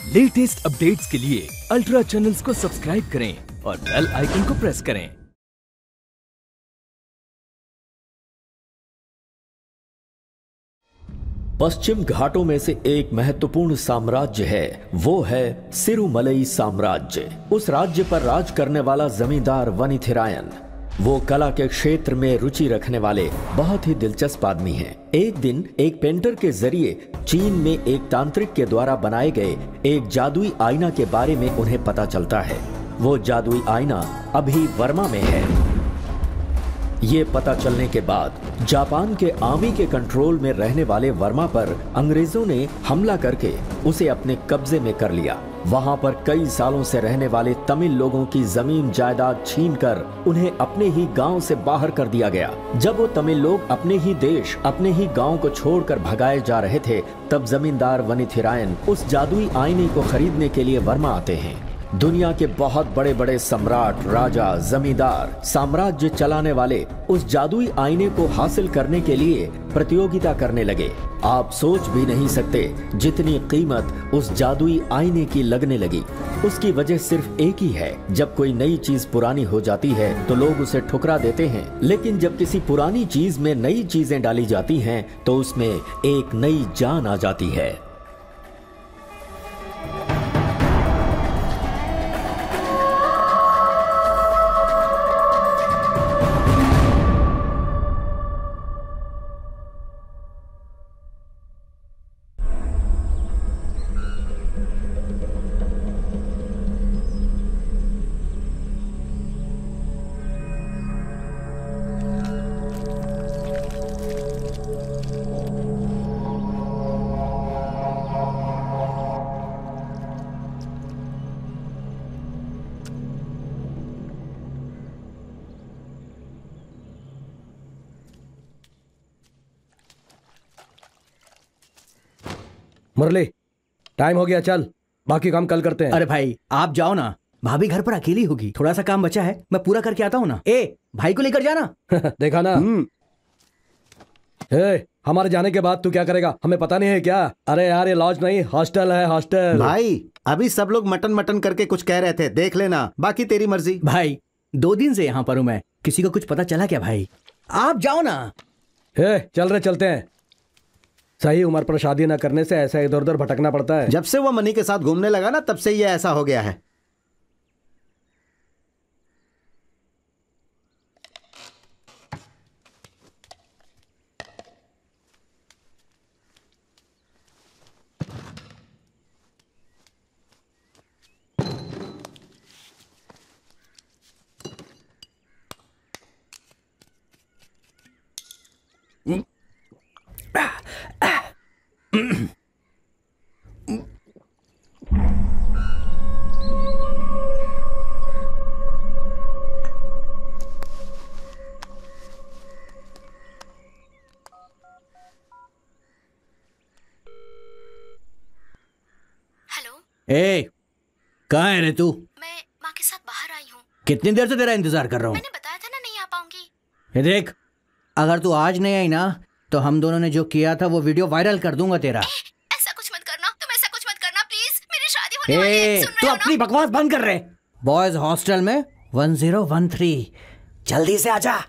Latest updates के लिए ultra channels को सब्सक्राइब करें और बेल आइकन को प्रेस करें। पश्चिम घाटों में से एक महत्वपूर्ण साम्राज्य है, वो है सिरुमलई साम्राज्य। उस राज्य पर राज करने वाला जमींदार वनिथिरायन, वो कला के क्षेत्र में रुचि रखने वाले बहुत ही दिलचस्प आदमी हैं। एक दिन एक पेंटर के जरिए चीन में एक तांत्रिक के द्वारा बनाए गए एक जादुई आईना के बारे में उन्हें पता चलता है। वो जादुई आईना अभी वर्मा में है। ये पता चलने के बाद जापान के आर्मी के कंट्रोल में रहने वाले वर्मा पर अंग्रेजों ने हमला करके उसे अपने कब्जे में कर लिया। वहां पर कई सालों से रहने वाले तमिल लोगों की जमीन जायदाद छीनकर उन्हें अपने ही गांव से बाहर कर दिया गया। जब वो तमिल लोग अपने ही देश, अपने ही गांव को छोड़कर भगाए जा रहे थे, तब जमींदार वनिथिरायन उस जादुई आईने को खरीदने के लिए वर्मा आते हैं। दुनिया के बहुत बड़े बड़े सम्राट, राजा, जमींदार, साम्राज्य चलाने वाले उस जादुई आईने को हासिल करने के लिए प्रतियोगिता करने लगे। आप सोच भी नहीं सकते जितनी कीमत उस जादुई आईने की लगने लगी। उसकी वजह सिर्फ एक ही है, जब कोई नई चीज पुरानी हो जाती है तो लोग उसे ठुकरा देते हैं, लेकिन जब किसी पुरानी चीज में नई चीजें डाली जाती हैं तो उसमें एक नई जान आ जाती है। मुरली, टाइम हो गया, चल बाकी काम कल करते हैं। अरे भाई आप जाओ ना, भाभी घर पर अकेली होगी, थोड़ा सा काम बचा है, मैं पूरा करके आता हूँ ना। ए भाई को लेकर जाना। देखा ना। हमारे जाने के बाद तू क्या करेगा, हमें पता नहीं है क्या? अरे यार ये लॉज नहीं, हॉस्टल है, हॉस्टल। भाई अभी सब लोग मटन मटन करके कुछ कह रहे थे, देख लेना, बाकी तेरी मर्जी। भाई 2 दिन से यहाँ पर हूँ मैं, किसी को कुछ पता चला क्या? भाई आप जाओ ना। चल रहे, चलते हैं। सही उम्र पर शादी न करने से ऐसा इधर उधर भटकना पड़ता है। जब से वो मनी के साथ घूमने लगा ना, तब से ये ऐसा हो गया है। कहाँ है रे तू? मैं माँ के साथ बाहर आई हूँ। कितनी देर से तेरा इंतजार कर रहा हूँ। मैंने बताया था ना नहीं आ पाऊंगी। ये देख, अगर तू आज नहीं आई ना तो हम दोनों ने जो किया था वो वीडियो वायरल कर दूंगा तेरा। ऐसा कुछ मत करना, तुम ऐसा कुछ मत करना प्लीज, मेरी शादी होने वाली है, सुन तू रहे हो अपनी ना? बकवास बंद कर रहे। बॉयज हॉस्टल में 1013, जल्दी से आजा।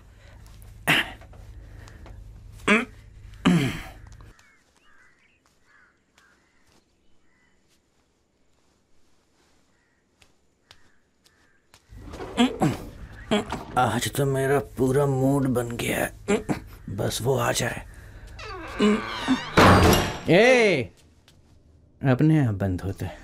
आज तो मेरा पूरा मूड बन गया है, बस वो आ जाए। अपने आप बंद होते हैं।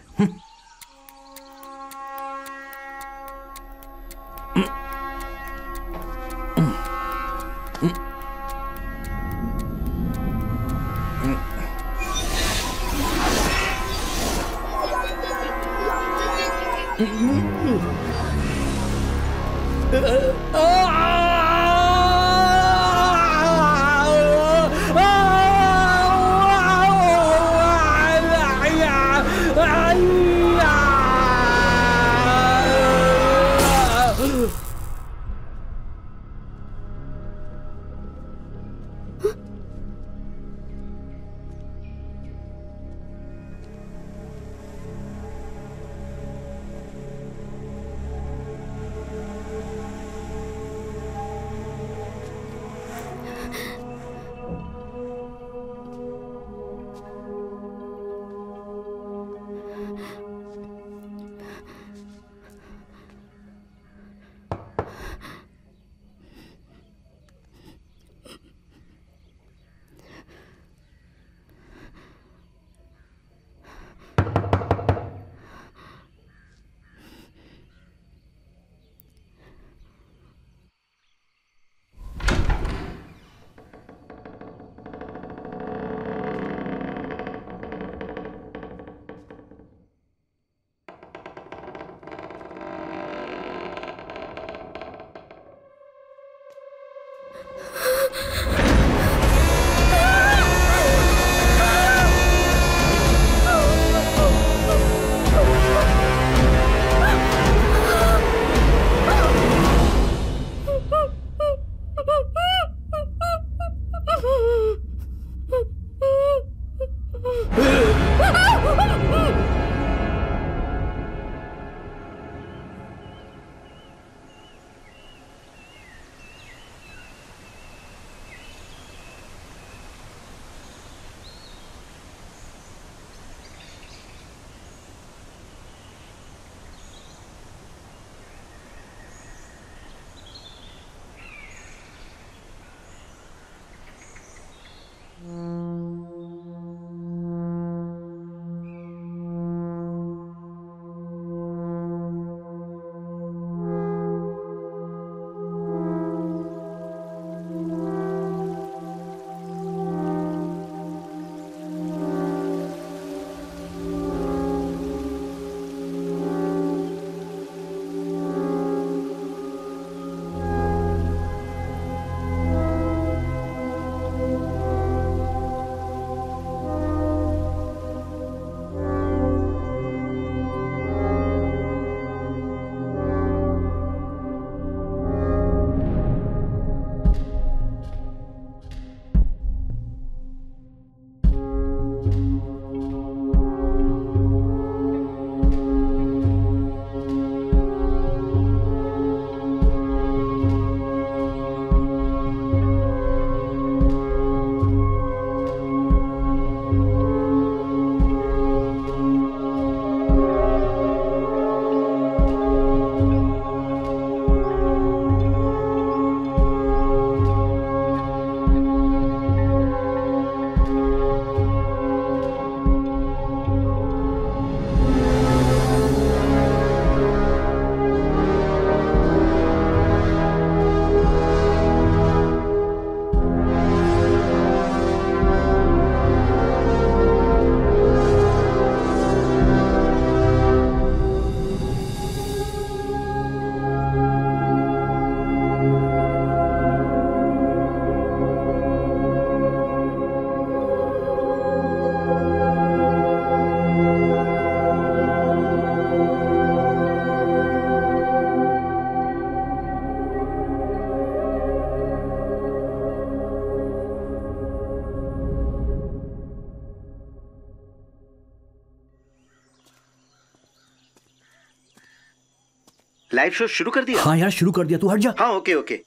लाइव शो शुरू कर दिया? हाँ यार शुरू कर दिया, तू हट जा। हाँ okay okay.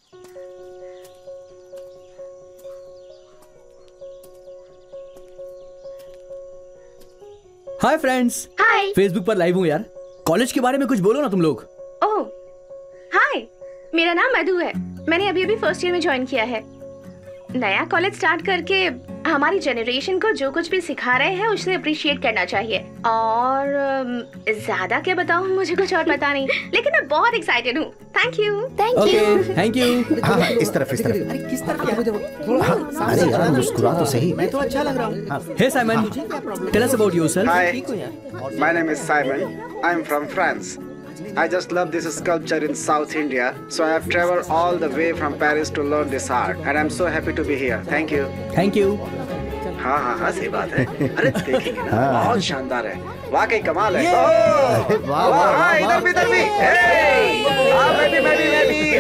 Hi friends. Hi. Facebook पर लाइव हूँ यार। कॉलेज के बारे में कुछ बोलो ना तुम लोग। ओह हाय, मेरा नाम मधु है। मैंने अभी अभी फर्स्ट ईयर में ज्वाइन किया है। नया कॉलेज स्टार्ट करके हमारी जनरेशन को जो कुछ भी सिखा रहे हैं उसे अप्रिशिएट करना चाहिए। और ज्यादा क्या बताऊं, मुझे कुछ और पता नहीं, लेकिन मैं बहुत एक्साइटेड हूँ। Thank you. Thank you. हाँ इस तरफ इस तरफ। अरे किस तरफ? अरे यार मुस्कुरा तो सही। मैं तो अच्छा लग रहा हूँ। Hey Simon, tell us about yourself. Hi, my name is Simon. I'm from France. I just love this sculpture in South India, so I have traveled all the way from Paris to learn this art, and I'm so happy to be here. Thank you. Thank you. हाँ हाँ हाँ सही बात है। अरे देखेंगे ना, बहुत शानदार है, वाकई कमाल है। वाह वाह हाँ इधर भी हाँ मैं भी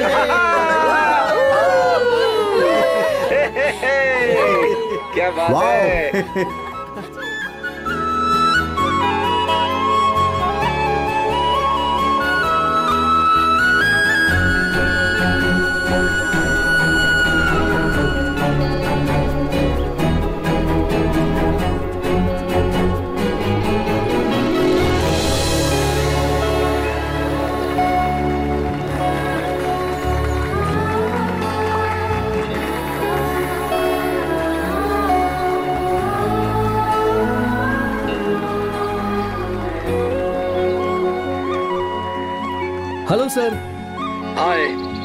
क्या बात है। Hello sir. Hi.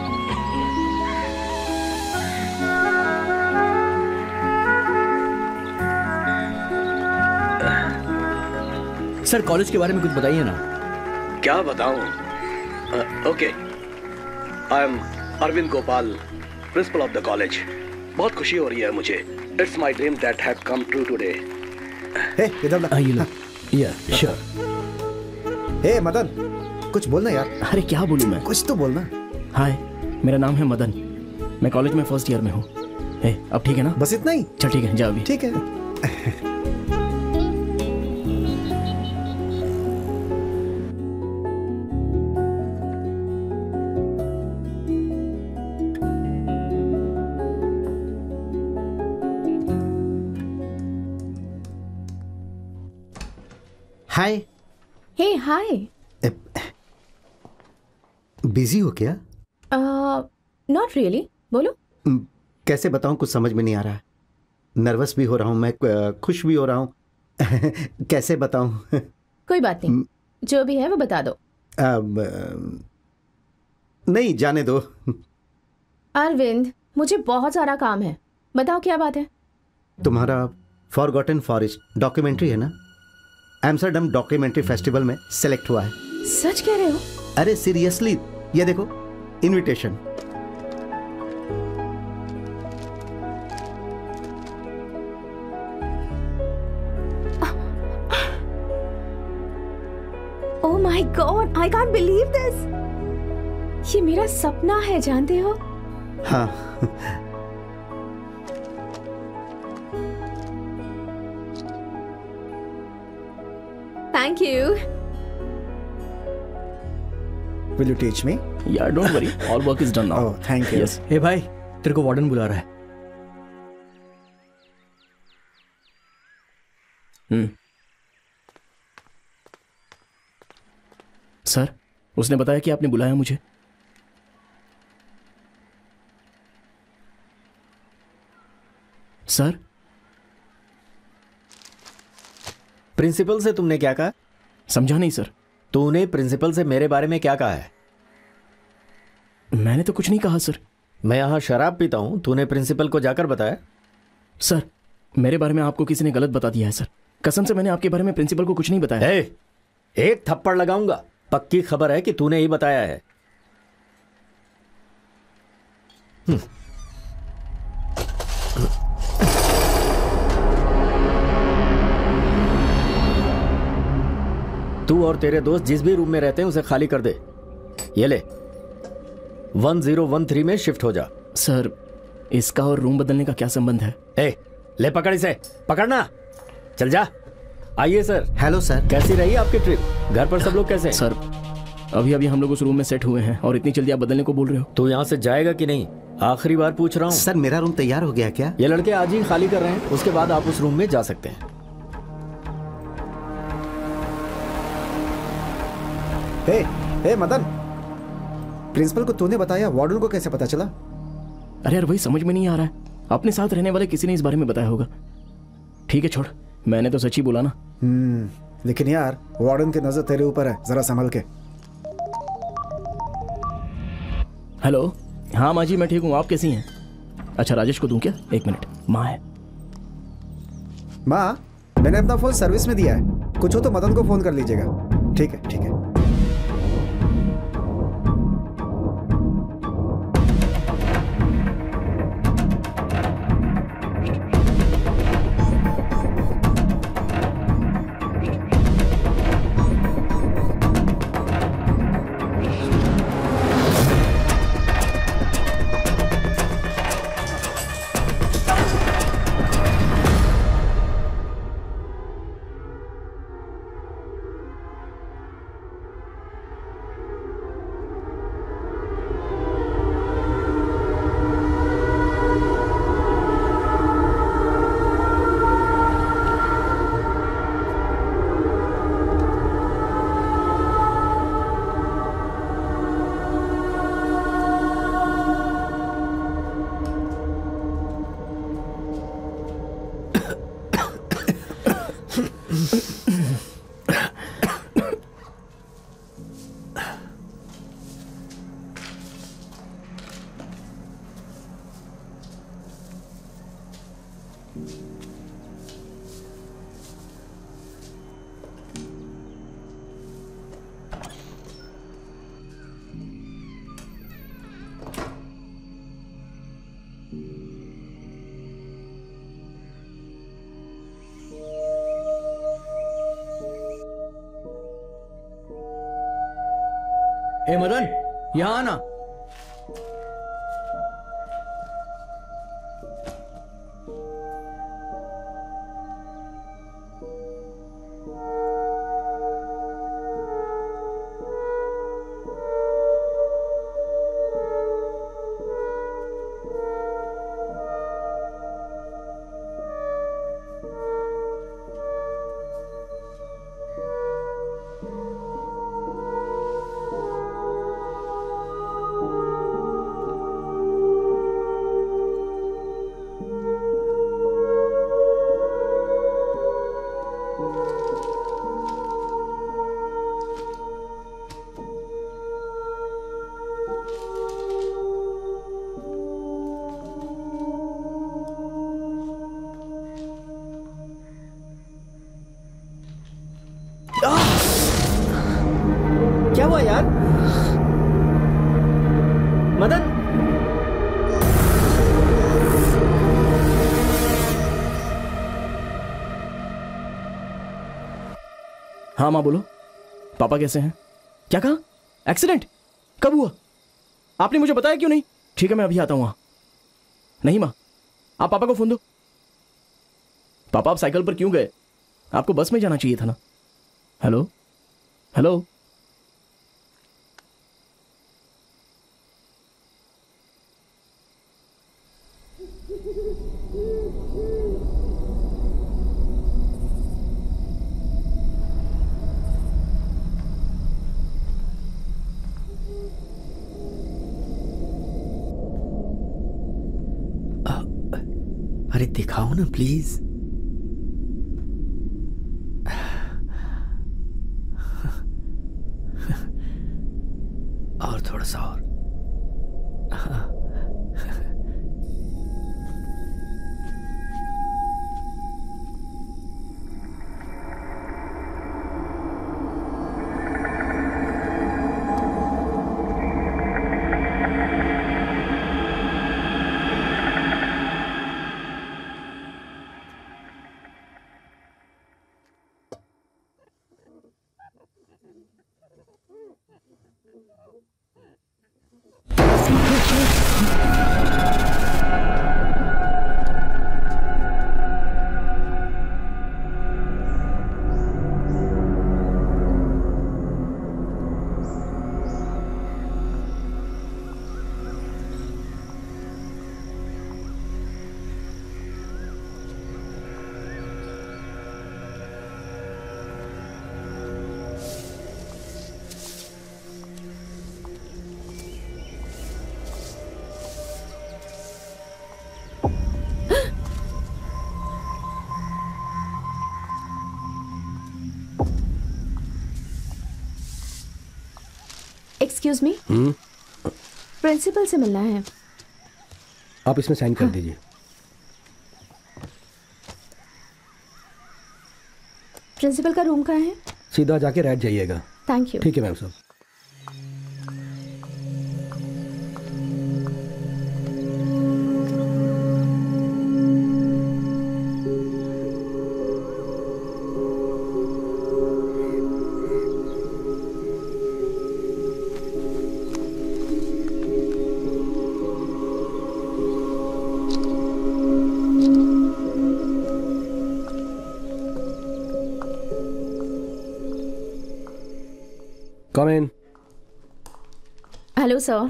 Sir college के बारे में कुछ बताइए ना। क्या बताऊं? Okay, I am Arvind Gopal, principal of the college. बहुत खुशी हो रही है मुझे। It's my dream that have come true today. Hey इधर आइए लो। या श्योर। हे मदन, कुछ बोलना यार। अरे क्या बोलूं मैं? कुछ तो बोलना। हाय, मेरा नाम है मदन। मैं कॉलेज में फर्स्ट ईयर में हूँ। अब ठीक है ना? बस इतना ही? चल ठीक है, जा अभी। ठीक है। हाय। हे हाय। बिजी हो क्या? नॉट रियली, बोलो। कैसे बताऊं, कुछ समझ में नहीं आ रहा है। नर्वस भी हो रहा हूं मैं, खुश भी हो रहा हूं। कैसे बताऊं? कोई बात नहीं, जो भी है वो बता दो। नहीं जाने दो। अरविंद, मुझे बहुत सारा काम है, बताओ क्या बात है। तुम्हारा फॉरगॉटन फॉरेस्ट डॉक्यूमेंट्री है ना, एम्स्टर्डम डॉक्यूमेंट्री फेस्टिवल में सेलेक्ट हुआ है। सच कह रहे हो? अरे सीरियसली, ये देखो invitation. Oh my God, I can't believe this. ये मेरा सपना है, जानते हो? हाँ। Thank you. Will you teach me? यार don't worry, all work is done now. Oh, thank you. Yes. Hey भाई, तेरे को वार्डन बुला रहा है। सर, उसने बताया कि आपने बुलाया मुझे। सर, प्रिंसिपल से तुमने क्या कहा? समझा नहीं सर। तूने प्रिंसिपल से मेरे बारे में क्या कहा है? मैंने तो कुछ नहीं कहा सर। मैं यहाँ शराब पीता हूँ, तूने प्रिंसिपल को जाकर बताया? सर, मेरे बारे में आपको किसी ने गलत बता दिया है सर। कसम से मैंने आपके बारे में प्रिंसिपल को कुछ नहीं बताया। एक थप्पड़ लगाऊंगा। पक्की खबर है कि तूने ही बताया है। तू और तेरे दोस्त जिस भी रूम में रहते हैं उसे खाली कर दे। ये ले, 1013 में शिफ्ट हो जा। सर, इसका और रूम बदलने का क्या संबंध है? ले पकड़ इसे, पकड़ना। चल जा। आइए सर। Hello sir. कैसी रही आपकी ट्रिप? घर पर सब लोग कैसे हैं? सर, अभी अभी हम लोग उस रूम में सेट हुए हैं और इतनी जल्दी आप बदलने को बोल रहे हो? तू यहाँ से जाएगा कि नहीं? आखिरी बार पूछ रहा हूँ। सर मेरा रूम तैयार हो गया क्या? ये लड़के आज ही खाली कर रहे हैं, उसके बाद आप उस रूम में जा सकते हैं। हे, हे मदन, प्रिंसिपल को तूने बताया, वार्डन को कैसे पता चला? अरे यार वही समझ में नहीं आ रहा है, अपने साथ रहने वाले किसी ने इस बारे में बताया होगा। ठीक है छोड़, मैंने तो सच ही बोला ना। लेकिन यार वार्डन की नजर तेरे ऊपर है, जरा संभल के। हेलो, हाँ माँ जी मैं ठीक हूँ, आप कैसी हैं? अच्छा राजेश को दूं क्या? एक मिनट, माँ है। माँ, मैंने अपना फोन सर्विस में दिया है, कुछ हो तो मदन को फोन कर लीजिएगा। ठीक है ठीक है। ए मदन, यहाँ आना। क्या हुआ यार? मदन, हाँ माँ बोलो, पापा कैसे हैं? क्या कहा? एक्सीडेंट? कब हुआ? आपने मुझे बताया क्यों नहीं? ठीक है मैं अभी आता हूँ वहां। नहीं माँ, आप पापा को फोन दो। पापा आप साइकिल पर क्यों गए? आपको बस में जाना चाहिए था ना। Hello hello. अरे दिखाओ ना प्लीज। और थोड़ा सा और। एक्सक्यूज मी, प्रिंसिपल से मिलना है। आप इसमें साइन कर दीजिए। प्रिंसिपल का रूम कहाँ है? सीधा जाके राइट जाइएगा। Thank you. ठीक है मैम साहब। Come in. Hello sir.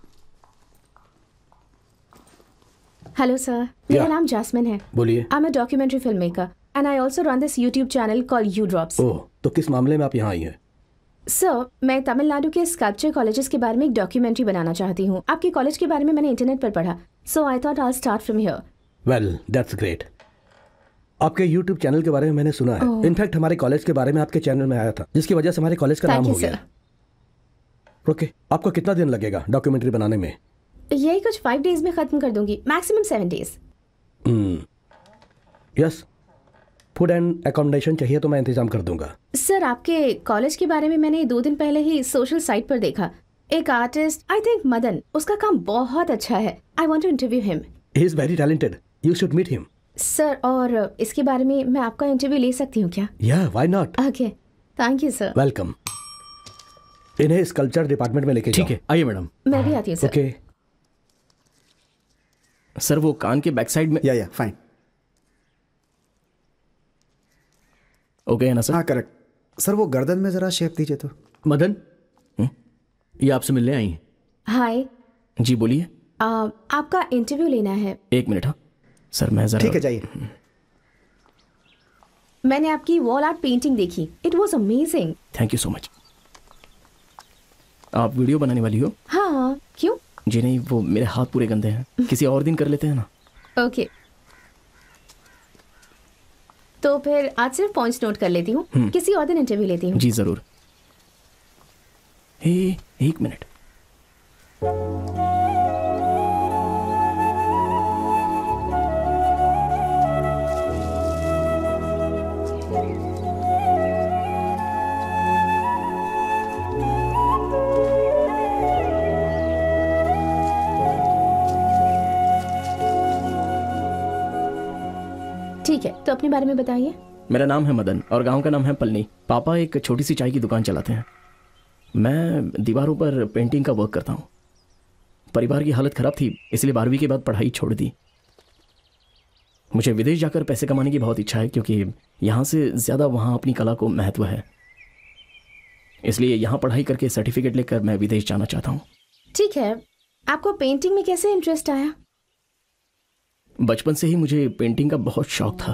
Hello sir, मेरा नाम जास्मिन है। बोलिए। I am a documentary film maker and I also run this YouTube channel called you drops. Oh, तो किस मामले में आप यहाँ आई हैं? सर, मैं तमिलनाडु के स्कल्पचर कॉलेजेस के बारे में एक डॉक्यूमेंट्री बनाना चाहती हूँ। आपके कॉलेज के बारे में मैंने इंटरनेट पर पढ़ा, so I thought I start from here. Well, that's great. आपके यूट्यूब चैनल के बारे में मैंने सुना है। इनफैक्ट हमारे कॉलेज के बारे में आपके चैनल में आया था, जिसकी वजह से हमारे कॉलेज का नाम हो गया। ओके, आपको कितना दिन लगेगा डॉक्यूमेंट्री बनाने में? यही कुछ 5 days में खत्म कर दूंगी, maximum 7 days। Yes, food and accommodation चाहिए तो मैं इंतजाम कर दूंगा। सर, आपके कॉलेज के बारे में मैंने 2 दिन पहले ही सोशल साइट पर देखा। एक आर्टिस्ट, आई थिंक मदन, उसका काम बहुत अच्छा है। I want to interview him. He is very talented, you should meet him. Sir, और इसके बारे में मैं आपका इंटरव्यू ले सकती हूँ क्या? Yeah, why not. Okay, thank you sir. Welcome. इन्हें स्कल्पचर डिपार्टमेंट में लेके जाओ। ठीक है, आइए मैडम। मैं भी आती हूँ सर। ओके सर, वो कान के बैक साइड में। या फाइन। ओके है ना सर? हाँ करेक्ट सर, वो गर्दन में जरा शेप दीजिए तो। मदन, ये आपसे मिलने आई हैं। हाय। जी बोलिए। आपका इंटरव्यू लेना है। 1 मिनट। हाँ सर, मैं जरा। ठीक है, जाइए। मैंने आपकी वॉल आर्ट पेंटिंग देखी, it was amazing. Thank you so much. आप वीडियो बनाने वाली हो? हाँ, क्यों? जी नहीं, वो मेरे हाथ पूरे गंदे हैं, किसी और दिन कर लेते हैं ना। ओके, तो फिर आज सिर्फ पॉइंट्स नोट कर लेती हूँ, किसी और दिन इंटरव्यू लेती हूँ। जी जरूर। 1 मिनट। ठीक है, तो अपने बारे में बताइए। मेरा नाम है मदन और गांव का नाम है पलनी। पापा एक छोटी सी चाय की दुकान चलाते हैं। मैं दीवारों पर पेंटिंग का वर्क करता हूँ। परिवार की हालत खराब थी, इसलिए 12वीं के बाद पढ़ाई छोड़ दी। मुझे विदेश जाकर पैसे कमाने की बहुत इच्छा है, क्योंकि यहाँ से ज़्यादा वहाँ अपनी कला को महत्व है। इसलिए यहाँ पढ़ाई करके सर्टिफिकेट लेकर मैं विदेश जाना चाहता हूँ। ठीक है, आपको पेंटिंग में कैसे इंटरेस्ट आया? बचपन से ही मुझे पेंटिंग का बहुत शौक था।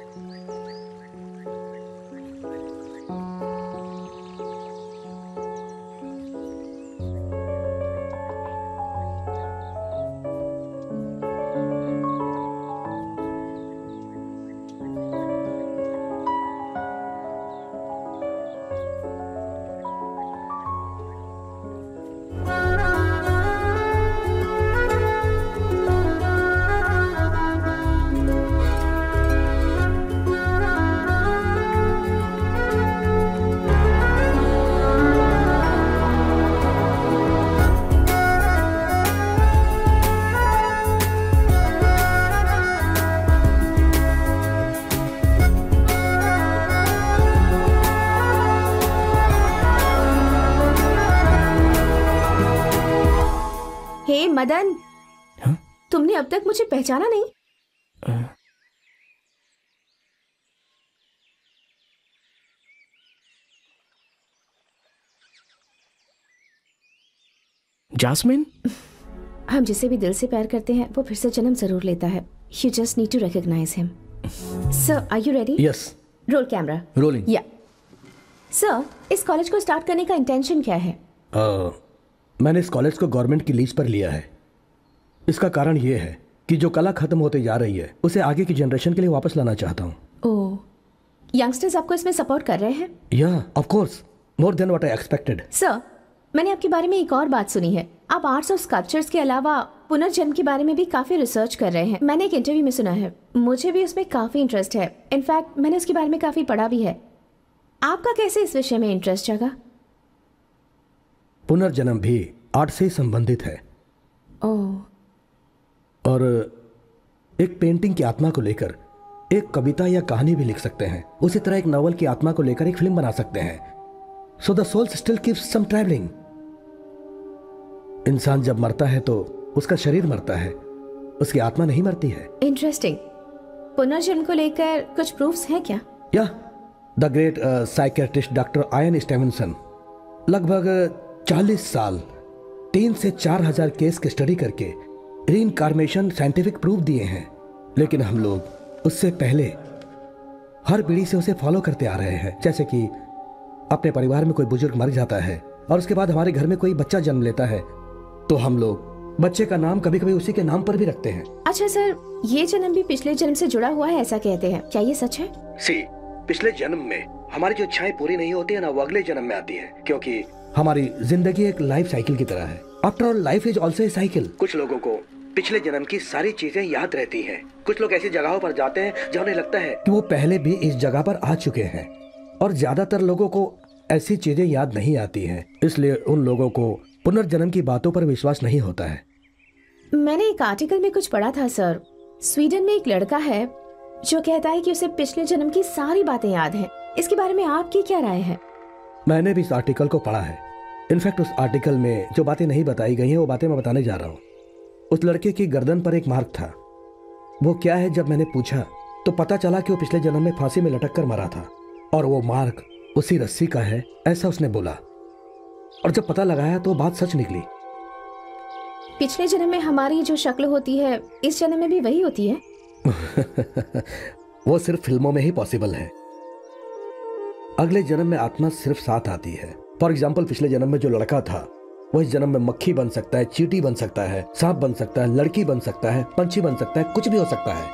मदन, तुमने अब तक मुझे पहचाना नहीं? जास्मिन? हम जिसे भी दिल से प्यार करते हैं वो फिर से जन्म जरूर लेता है। You just need to recognize him. Sir, are you ready? Yes. Roll camera. Rolling. Yeah. Sir, इस कॉलेज को स्टार्ट करने का इंटेंशन क्या है? मैंने इस कॉलेज को गवर्नमेंट की लीज पर लिया है। इसका कारण यह है कि जो कला खत्म होते जा रही है उसे आगे की जनरेशन के लिए वापस लाना चाहता हूँ। ओह, यंगस्टर्स आपको इसमें सपोर्ट कर रहे हैं? Yeah, of course, more than what I expected. Sir, मैंने आपके बारे में एक और बात सुनी है, आप आर्ट्स और स्कल्पचर्स के अलावा पुनर्जन्म के बारे में भी काफी रिसर्च कर रहे हैं। मैंने एक इंटरव्यू में सुना है, मुझे भी उसमें काफी इंटरेस्ट है। इनफैक्ट मैंने उसके बारे में काफी पढ़ा भी है। आपका कैसे इस विषय में इंटरेस्ट जगा? पुनर्जन्म भी आर्ट से संबंधित है। और एक पेंटिंग की आत्मा को लेकर एक कविता या कहानी भी लिख सकते हैं। उसी तरह एक नॉवल की आत्मा को लेकर एक फिल्म बना सकते हैं। So the soul still keeps some travelling. इंसान जब मरता है तो उसका शरीर मरता है, उसकी आत्मा नहीं मरती है। इंटरेस्टिंग। पुनर्जन्म को लेकर कुछ प्रूफ्स हैं क्या? Yeah the great psychiatrist doctor Ian Stevenson लगभग 40 साल 3 से 4,000 केस की स्टडी करके रीइंकार्नेशन साइंटिफिक प्रूफ दिए हैं। लेकिन हम लोग उससे पहले हर पीढ़ी से उसे फॉलो करते आ रहे हैं। जैसे कि अपने परिवार में कोई बुजुर्ग मर जाता है और उसके बाद हमारे घर में कोई बच्चा जन्म लेता है तो हम लोग बच्चे का नाम कभी कभी उसी के नाम पर भी रखते हैं। अच्छा सर, ये जन्म भी पिछले जन्म से जुड़ा हुआ है ऐसा कहते हैं, क्या ये सच है? पिछले जन्म में हमारी जो इच्छाएं पूरी नहीं होती है ना, वो अगले जन्म में आती है, क्योंकि हमारी जिंदगी एक लाइफ साइकिल की तरह है। After all life is also a cycle. कुछ लोगों को पिछले जन्म की सारी चीजें याद रहती हैं। कुछ लोग ऐसी जगहों पर जाते हैं जहाँ उन्हें लगता है कि वो पहले भी इस जगह पर आ चुके हैं, और ज्यादातर लोगों को ऐसी चीजें याद नहीं आती हैं, इसलिए उन लोगों को पुनर्जन्म की बातों पर विश्वास नहीं होता है। मैंने एक आर्टिकल में कुछ पढ़ा था सर, स्वीडन में एक लड़का है जो कहता है कि उसे पिछले जन्म की सारी बातें याद हैं। इसके बारे में आपकी क्या राय है? मैंने भी इस आर्टिकल को पढ़ा है। इनफैक्ट उस आर्टिकल में जो बातें नहीं बताई गई हैं वो बातें मैं बताने जा रहा हूँ। उस लड़के की गर्दन पर एक मार्क था। वो क्या है, जब मैंने पूछा तो पता चला कि वो पिछले जन्म में फांसी में लटक कर मरा था और वो मार्क उसी रस्सी का है, ऐसा उसने बोला। और जब पता लगाया तो बात सच निकली। पिछले जन्म में हमारी जो शक्ल होती है इस जन्म में भी वही होती है? वो सिर्फ फिल्मों में ही पॉसिबल है। अगले जन्म में आत्मा सिर्फ साथ आती है। फॉर एग्जाम्पल, पिछले जन्म में जो लड़का था वो इस जन्म में मक्खी बन सकता है, चींटी बन सकता है, सांप बन सकता है, लड़की बन सकता है, पंछी बन सकता है, कुछ भी हो सकता है।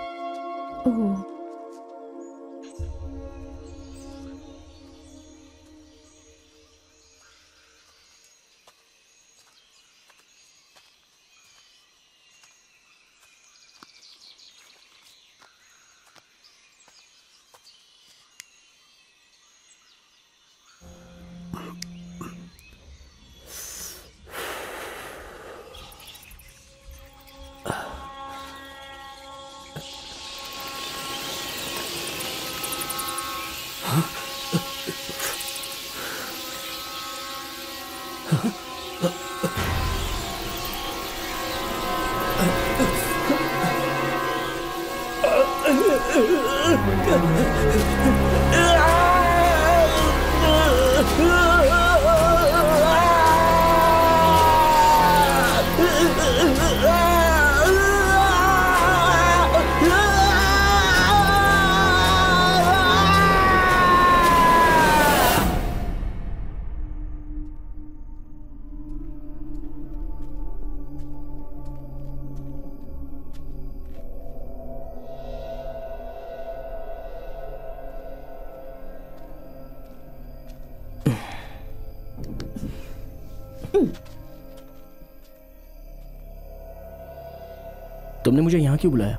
तुमने मुझे यहाँ क्यों बुलाया?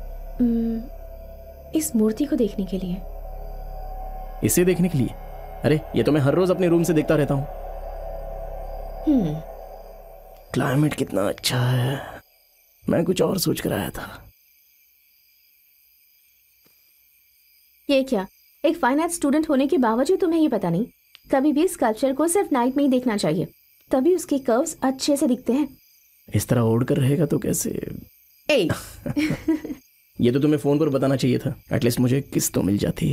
इस मूर्ति को देखने के लिए। इसे देखने के लिए? अरे ये तो मैं हर रोज अपने रूम से देखता रहता हूँ। क्लाइमेट कितना अच्छा है। मैं कुछ और सोच कर आया था। ये क्या, एक फाइन आर्ट स्टूडेंट होने के बावजूद तुम्हें ये पता नहीं? कभी भी स्कल्पचर को सिर्फ नाइट में ही देखना चाहिए, तभी उसके कर्व्स अच्छे से दिखते हैं। इस तरह ओढ़ कर रहेगा तो कैसे? ये तो तुम्हें फोन पर बताना चाहिए था। एटलीस्ट मुझे किस तो मिल जाती।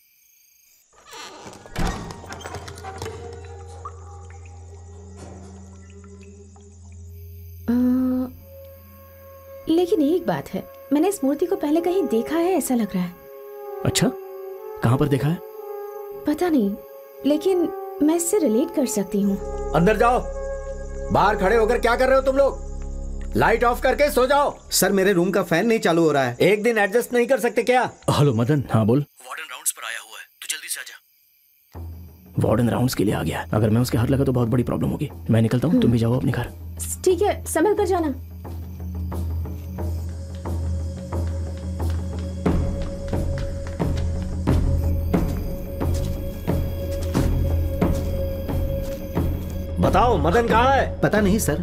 लेकिन एक बात है, मैंने इस मूर्ति को पहले कहीं देखा है ऐसा लग रहा है। अच्छा, कहां पर देखा है? पता नहीं, लेकिन मैं इससे रिलेट कर सकती हूँ। अंदर जाओ। बाहर खड़े होकर क्या कर रहे हो तुम लोग? लाइट ऑफ करके सो जाओ। सर, मेरे रूम का फैन नहीं चालू हो रहा है। एक दिन एडजस्ट नहीं कर सकते क्या? हेलो मदन। हाँ बोल। वार्डन राउंड्स पर आया हुआ है, तू जल्दी से आजा। वार्डन राउंड्स के लिए आ गया है। अगर मैं उसके हाथ लगा तो बहुत बड़ी प्रॉब्लम होगी। मैं निकलता हूँ, तुम भी जाओ अपने घर। ठीक है, संभल कर जाना। बताओ मदन कहाँ है? पता नहीं सर।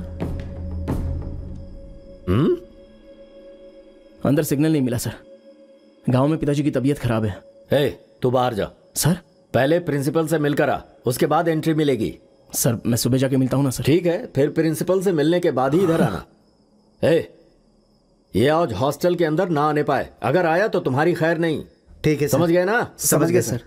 अंदर सिग्नल नहीं मिला सर। गांव में पिताजी की तबीयत खराब है। हे, तू बाहर जा। सर पहले प्रिंसिपल से मिलकर आ, उसके बाद एंट्री मिलेगी। सर मैं सुबह जाके मिलता हूँ ना सर। ठीक है, फिर प्रिंसिपल से मिलने के बाद ही इधर आना। हे, ये आज हॉस्टल के अंदर ना आने पाए, अगर आया तो तुम्हारी खैर नहीं। ठीक है सर। समझ गए ना? समझ गए सर।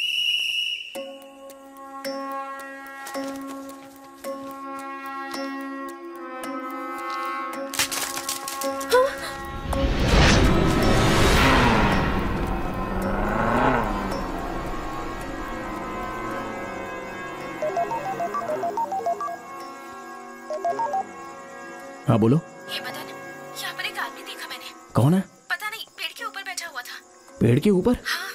हाँ बोलो। ये मदन, यहाँ पर एक आदमी देखा मैंने। कौन है? पता नहीं, पेड़ के ऊपर बैठा हुआ था। पेड़ के ऊपर? हाँ।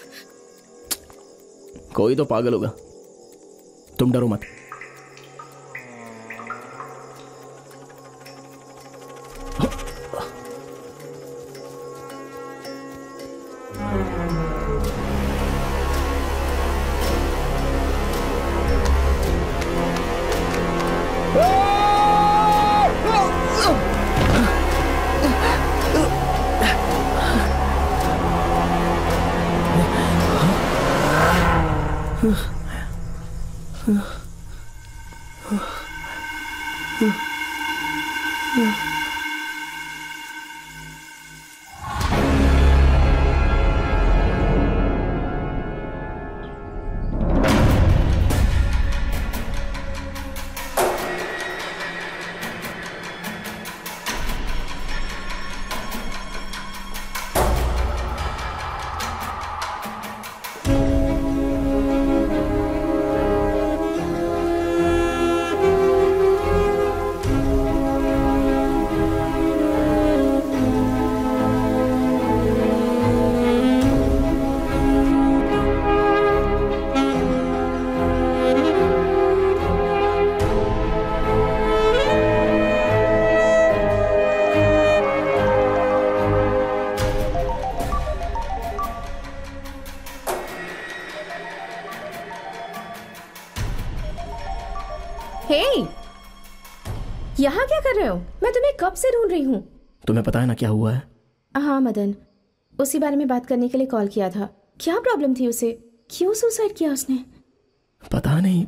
कोई तो पागल होगा, तुम डरो मत। यहाँ क्या कर रहे हो? मैं तुम्हें कब से ढूंढ रही हूँ। तुम्हें पता है ना क्या हुआ है? हाँ मदन, उसी बारे में बात करने के लिए कॉल किया था। क्या प्रॉब्लम थी उसे? क्यों सुसाइड किया उसने? पता नहीं।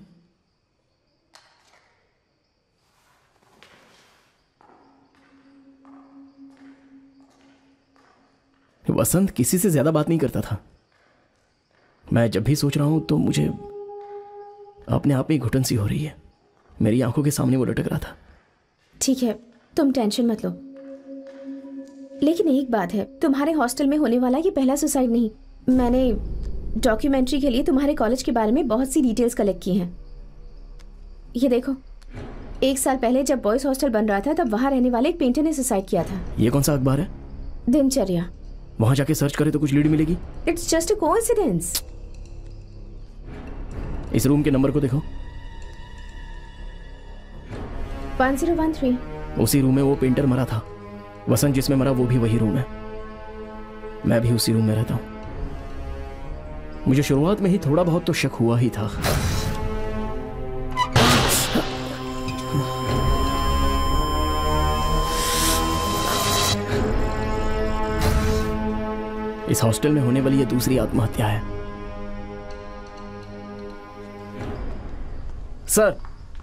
वसंत किसी से ज्यादा बात नहीं करता था। मैं जब भी सोच रहा हूं तो मुझे अपने आप में घुटन सी हो रही है। मेरी आंखों के सामने वो लटक रहा था। ठीक है, तुम टेंशन मत लो। लेकिन एक बात है, तुम्हारे हॉस्टल में होने वाला ये पहला सुसाइड नहीं। मैंने डॉक्यूमेंट्री के लिए तुम्हारे कॉलेज के बारे में बहुत सी डिटेल्स कलेक्ट की हैं। ये देखो, 1 साल पहले जब बॉयज हॉस्टल बन रहा था तब वहां रहने वाले एक पेंटर ने सुसाइड किया था। ये कौन सा अखबार है? दिनचर्या। वहां जाके सर्च करे तो कुछ लीड मिलेगी? It's just a coincidence. इस रूम के नंबर को देखो। 1013। उसी रूम में वो पेंटर मरा था। वसंत जिसमें मरा वो भी वही रूम है। मैं भी उसी रूम में रहता हूं। मुझे शुरुआत में ही थोड़ा बहुत तो शक हुआ ही था। इस हॉस्टल में होने वाली ये दूसरी आत्महत्या है। सर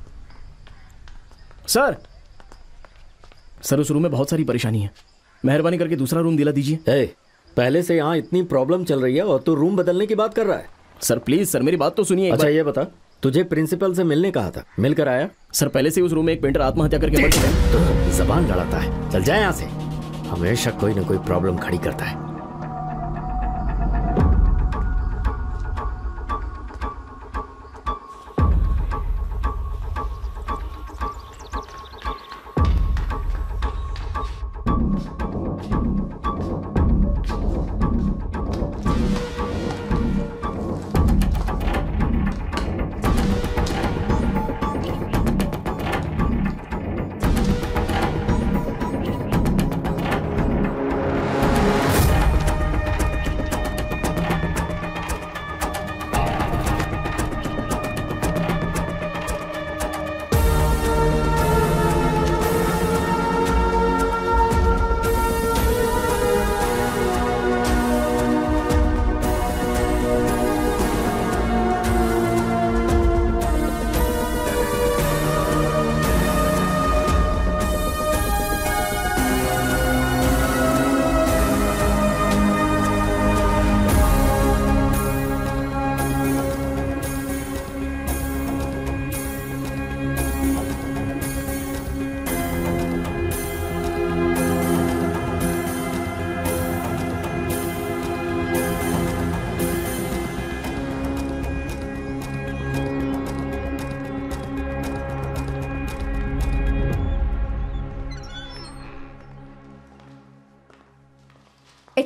सर सर, उस रूम में बहुत सारी परेशानी है। मेहरबानी करके दूसरा रूम दिला दीजिए। पहले से यहाँ इतनी प्रॉब्लम चल रही है और तू रूम बदलने की बात कर रहा है? सर प्लीज सर, मेरी बात तो सुनिए। अच्छा ये बता, तुझे प्रिंसिपल से मिलने कहा था, मिलकर आया? सर पहले से उस रूम में एक पेंटर आत्महत्या करके मर चुका है। तो जबान लड़ाता है। चल जाए यहाँ से, हमेशा कोई ना कोई प्रॉब्लम खड़ी करता है।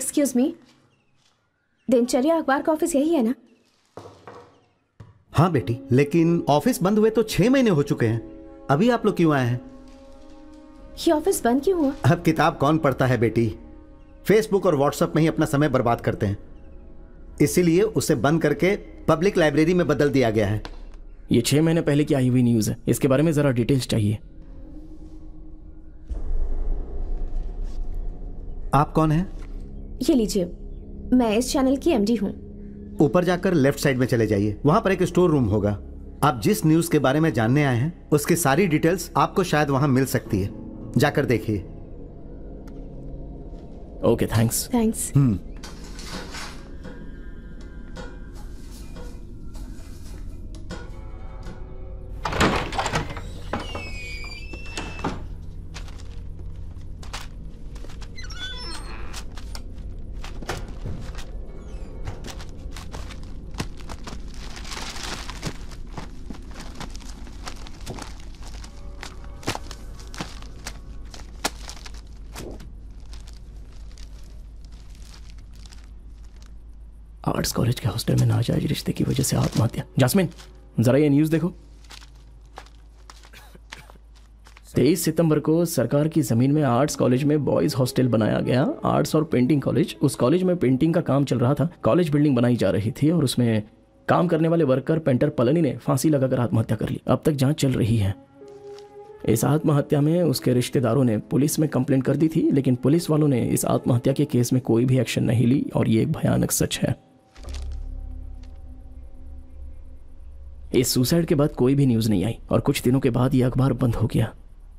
एक्सक्यूज मी, दिनचर्या अखबार का ऑफिस यही है ना? हाँ बेटी, लेकिन ऑफिस बंद हुए तो 6 महीने हो चुके हैं। अभी आप लोग क्यों आए हैं? ये ऑफिस बंद क्यों हुआ? अब किताब कौन पढ़ता है बेटी, फेसबुक और व्हाट्सएप में ही अपना समय बर्बाद करते हैं। इसीलिए उसे बंद करके पब्लिक लाइब्रेरी में बदल दिया गया है। ये 6 महीने पहले की आई हुई न्यूज है, इसके बारे में जरा डिटेल्स चाहिए। आप कौन हैं? ये लीजिए, मैं इस चैनल की एमडी हूँ। ऊपर जाकर लेफ्ट साइड में चले जाइए, वहां पर एक स्टोर रूम होगा। आप जिस न्यूज के बारे में जानने आए हैं उसकी सारी डिटेल्स आपको शायद वहां मिल सकती है, जाकर देखिए। Okay, thanks. Thanks. Arts college के हॉस्टल में नाजायज रिश्ते की वजह से आत्महत्या। जास्मिन, जरा ये न्यूज देखो। 23 सितंबर को सरकार की जमीन में आर्ट्स कॉलेज में बॉयज हॉस्टल बनाया गया। आर्ट्स और पेंटिंग कॉलेज, उस कॉलेज में पेंटिंग का काम चल रहा था। कॉलेज बिल्डिंग बनाई जा रही थी और उसमें काम करने वाले वर्कर पेंटर पलनी ने फांसी लगाकर आत्महत्या कर ली। अब तक जांच चल रही है। इस आत्महत्या में उसके रिश्तेदारों ने पुलिस में कंप्लेंट कर दी थी, लेकिन पुलिस वालों ने इस आत्महत्या के केस में कोई भी एक्शन नहीं ली और ये एक भयानक सच है। इस सुसाइड के बाद कोई भी न्यूज नहीं आई और कुछ दिनों के बाद ये अखबार बंद हो गया।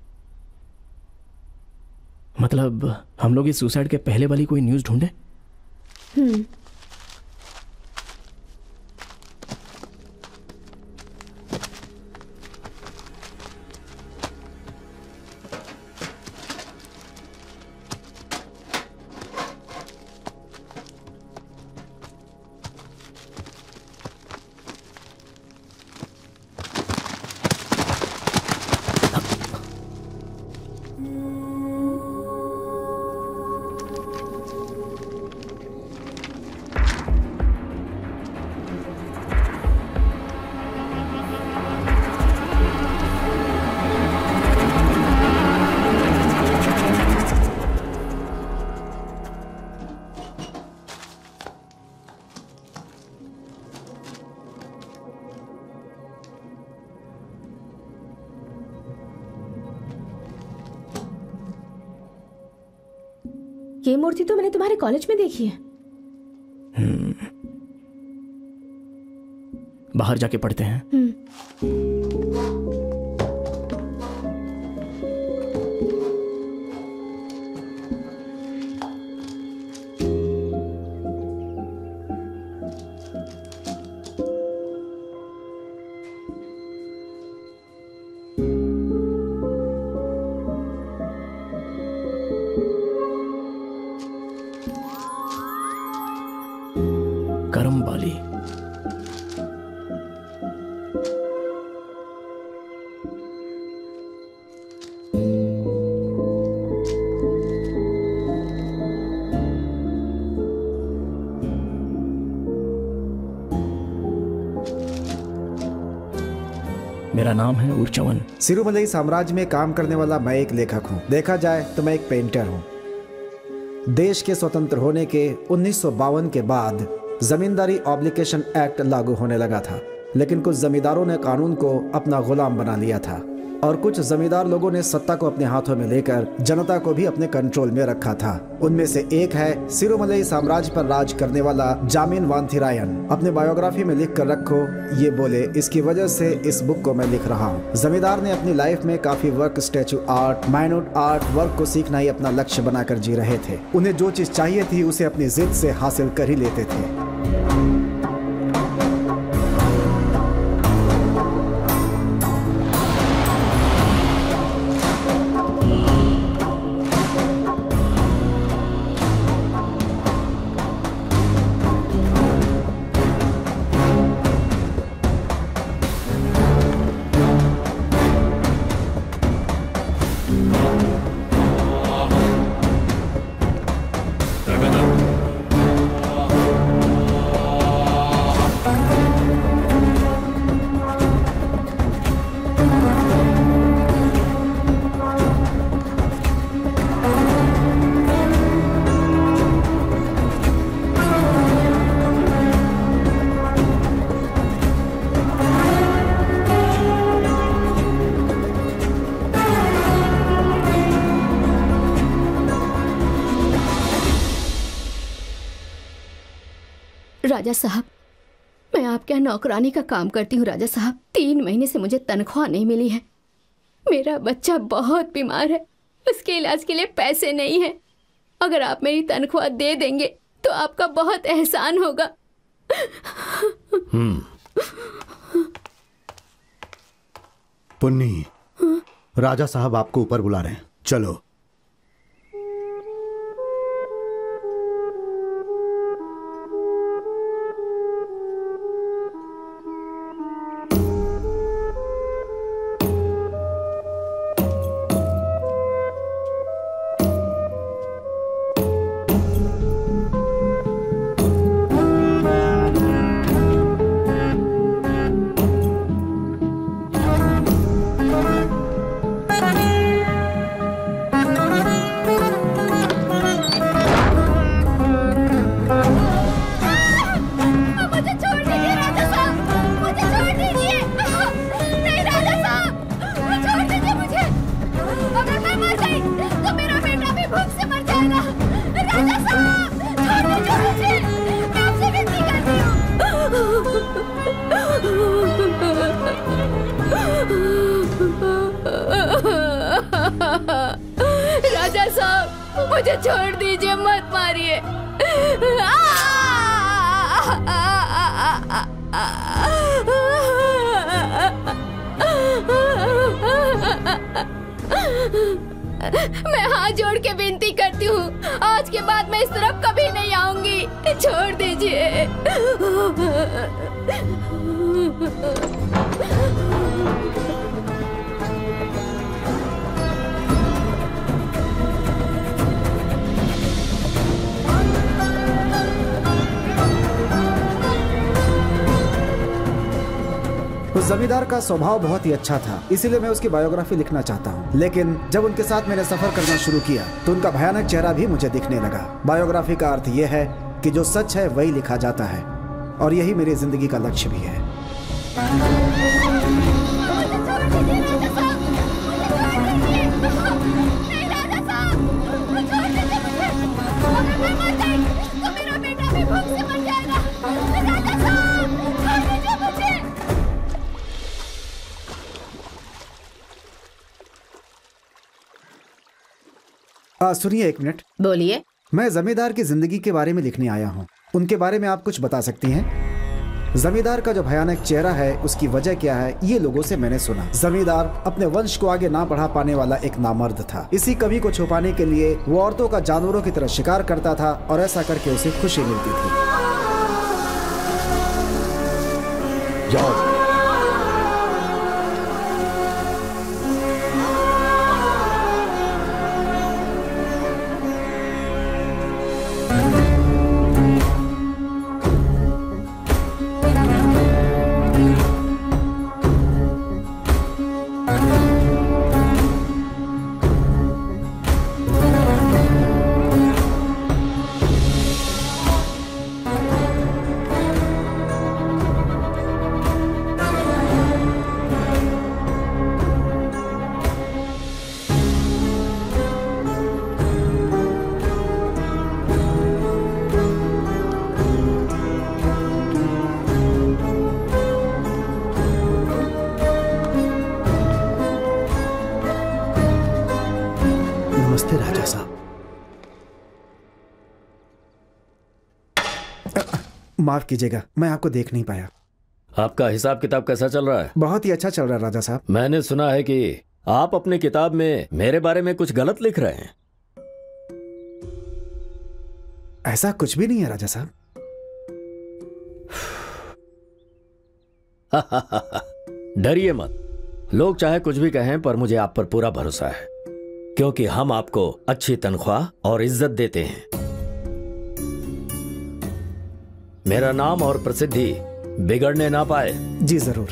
मतलब हम लोग इस सुसाइड के पहले वाली कोई न्यूज ढूंढे। ये मूर्ति तो मैंने तुम्हारे कॉलेज में देखी है। बाहर जाके पढ़ते हैं। करमबाली। मेरा नाम है उर्चवन। सिरुमलई साम्राज्य में काम करने वाला मैं एक लेखक हूँ। देखा जाए तो मैं एक पेंटर हूँ। देश के स्वतंत्र होने के 1952 के बाद जमींदारी ऑब्लिगेशन एक्ट लागू होने लगा था, लेकिन कुछ जमींदारों ने कानून को अपना गुलाम बना लिया था और कुछ जमींदार लोगों ने सत्ता को अपने हाथों में लेकर जनता को भी अपने कंट्रोल में रखा था। उनमें से एक है सिरुमलई साम्राज्य पर राज करने वाला जामिन वानथिरायन। अपने बायोग्राफी में लिख कर रखो, ये बोले, इसकी वजह से इस बुक को मैं लिख रहा हूँ। जमींदार ने अपनी लाइफ में काफी work, statue art, minute art work को सीखना ही अपना लक्ष्य बनाकर जी रहे थे। उन्हें जो चीज चाहिए थी उसे अपनी जिद से हासिल कर ही लेते थे। राजा साहब, मैं आपके यहाँ नौकरानी का काम करती हूँ राजा साहब। 3 महीने से मुझे तनख्वाह नहीं मिली है। मेरा बच्चा बहुत बीमार है, उसके इलाज के लिए पैसे नहीं है। अगर आप मेरी तनख्वाह दे देंगे तो आपका बहुत एहसान होगा। पुन्नी, राजा साहब आपको ऊपर बुला रहे हैं, चलो। राजा साहब मुझे छोड़ दीजिए, मत मारिए। मैं हाथ जोड़ के विनती करती हूँ, आज के बाद मैं इस तरफ कभी नहीं आऊंगी, छोड़ दीजिए। उस जमींदार का स्वभाव बहुत ही अच्छा था, इसीलिए मैं उसकी बायोग्राफी लिखना चाहता हूँ। लेकिन जब उनके साथ मैंने सफर करना शुरू किया तो उनका भयानक चेहरा भी मुझे दिखने लगा। बायोग्राफी का अर्थ यह है कि जो सच है वही लिखा जाता है, और यही मेरी जिंदगी का लक्ष्य भी है। सुनिए, 1 मिनट। बोलिए। मैं जमींदार की जिंदगी के बारे में लिखने आया हूँ। उनके बारे में आप कुछ बता सकती हैं? जमींदार का जो भयानक चेहरा है उसकी वजह क्या है, ये लोगों से मैंने सुना। जमींदार अपने वंश को आगे ना बढ़ा पाने वाला एक नामर्द था। इसी कमी को छुपाने के लिए वो औरतों का जानवरों की तरह शिकार करता था, और ऐसा करके उसे खुशी मिलती थी। जाओ। माफ कीजिएगा, मैं आपको देख नहीं पाया। आपका हिसाब किताब कैसा चल रहा है? बहुत ही अच्छा चल रहा है राजा साहब। मैंने सुना है कि आप अपनी किताब में मेरे बारे में कुछ गलत लिख रहे हैं। ऐसा कुछ भी नहीं है राजा साहब। डरिए मत, लोग चाहे कुछ भी कहें, पर मुझे आप पर पूरा भरोसा है, क्योंकि हम आपको अच्छी तनख्वाह और इज्जत देते हैं। मेरा नाम और प्रसिद्धि बिगड़ने ना पाए। जी जरूर।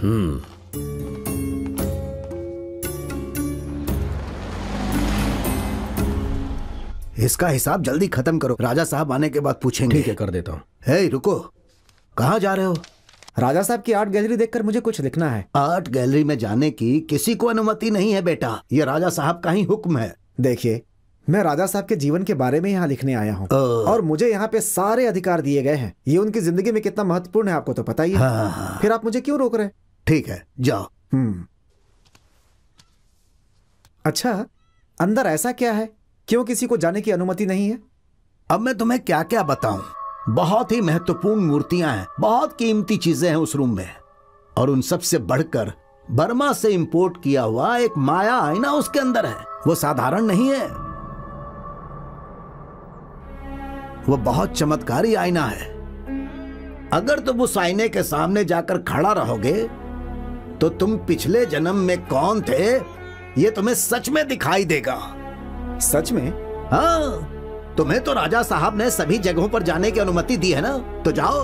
इसका हिसाब जल्दी खत्म करो, राजा साहब आने के बाद पूछेंगे। ठीक है, कर देता हूँ। हे रुको, कहाँ जा रहे हो? राजा साहब की आर्ट गैलरी देखकर मुझे कुछ लिखना है। आर्ट गैलरी में जाने की किसी को अनुमति नहीं है बेटा, ये राजा साहब का ही हुक्म है। देखिए, मैं राजा साहब के जीवन के बारे में यहाँ लिखने आया हूँ और मुझे यहाँ पे सारे अधिकार दिए गए हैं। ये उनकी जिंदगी में कितना महत्वपूर्ण है आपको तो पता ही है। हाँ। फिर आप मुझे क्यों रोक रहे हैं? ठीक है, जाओ। अच्छा, अंदर ऐसा क्या है, क्यों किसी को जाने की अनुमति नहीं है? अब मैं तुम्हें क्या क्या बताऊं। बहुत ही महत्वपूर्ण मूर्तियां हैं, बहुत कीमती चीजें हैं उस रूम में, और उन सब से बढ़कर बर्मा से इंपोर्ट किया हुआ एक माया आईना उसके अंदर है। वो साधारण नहीं है, वो बहुत चमत्कारी आईना है। अगर तुम उस आईने के सामने जाकर खड़ा रहोगे तो तुम पिछले जन्म में कौन थे ये तुम्हें सच में दिखाई देगा। सच में? हाँ, तुम्हें तो राजा साहब ने सभी जगहों पर जाने की अनुमति दी है ना, तो जाओ।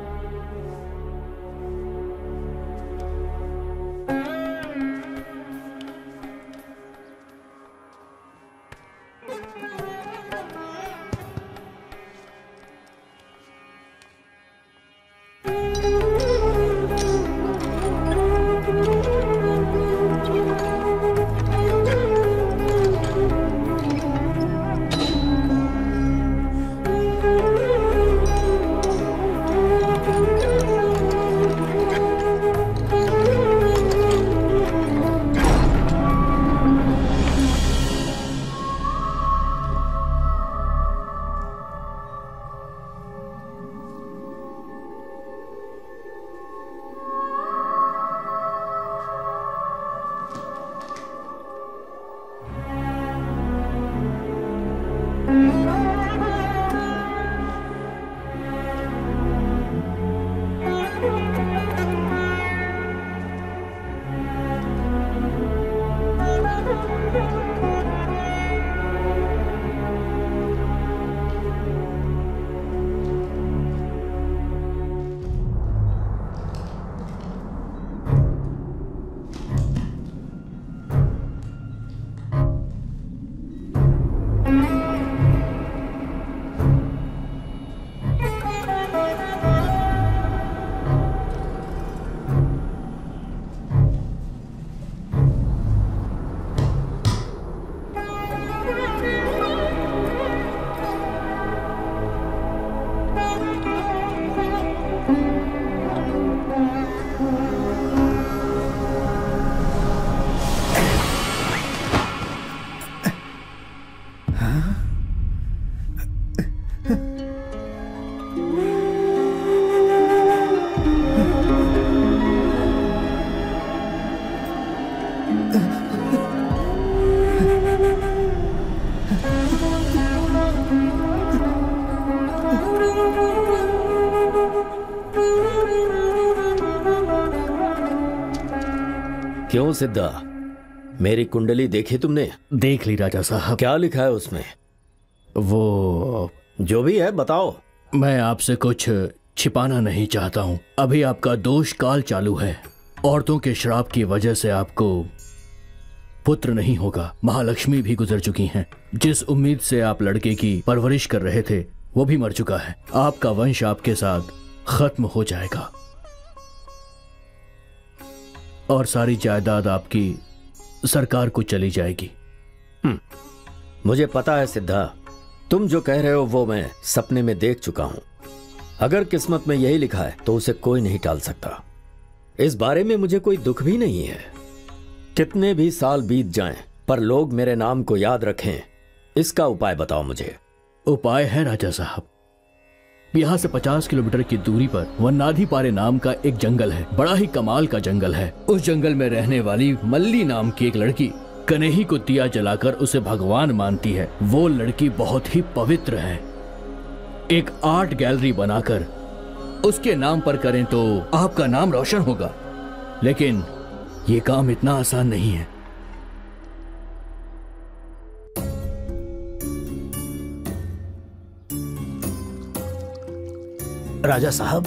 क्यों सिद्धा, मेरी कुंडली देखी तुमने? देख ली राजा साहब। क्या लिखा है उसमें? वो जो भी है बताओ। मैं आपसे कुछ छिपाना नहीं चाहता हूँ। अभी आपका दोष काल चालू है। औरतों के श्राप की वजह से आपको पुत्र नहीं होगा। महालक्ष्मी भी गुजर चुकी हैं। जिस उम्मीद से आप लड़के की परवरिश कर रहे थे वो भी मर चुका है। आपका वंश आपके साथ खत्म हो जाएगा और सारी जायदाद आपकी सरकार को चली जाएगी। मुझे पता है सिद्धा, तुम जो कह रहे हो वो मैं सपने में देख चुका हूं। अगर किस्मत में यही लिखा है तो उसे कोई नहीं टाल सकता। इस बारे में मुझे कोई दुख भी नहीं है। कितने भी साल बीत जाएं, पर लोग मेरे नाम को याद रखें, इसका उपाय बताओ मुझे। उपाय है राजा साहब। यहाँ से 50 किलोमीटर की दूरी पर वन्नाधिपारे नाम का एक जंगल है। बड़ा ही कमाल का जंगल है। उस जंगल में रहने वाली मल्ली नाम की एक लड़की कन्हई को दिया जलाकर उसे भगवान मानती है। वो लड़की बहुत ही पवित्र है। एक आर्ट गैलरी बनाकर उसके नाम पर करें तो आपका नाम रोशन होगा, लेकिन ये काम इतना आसान नहीं है। राजा साहब,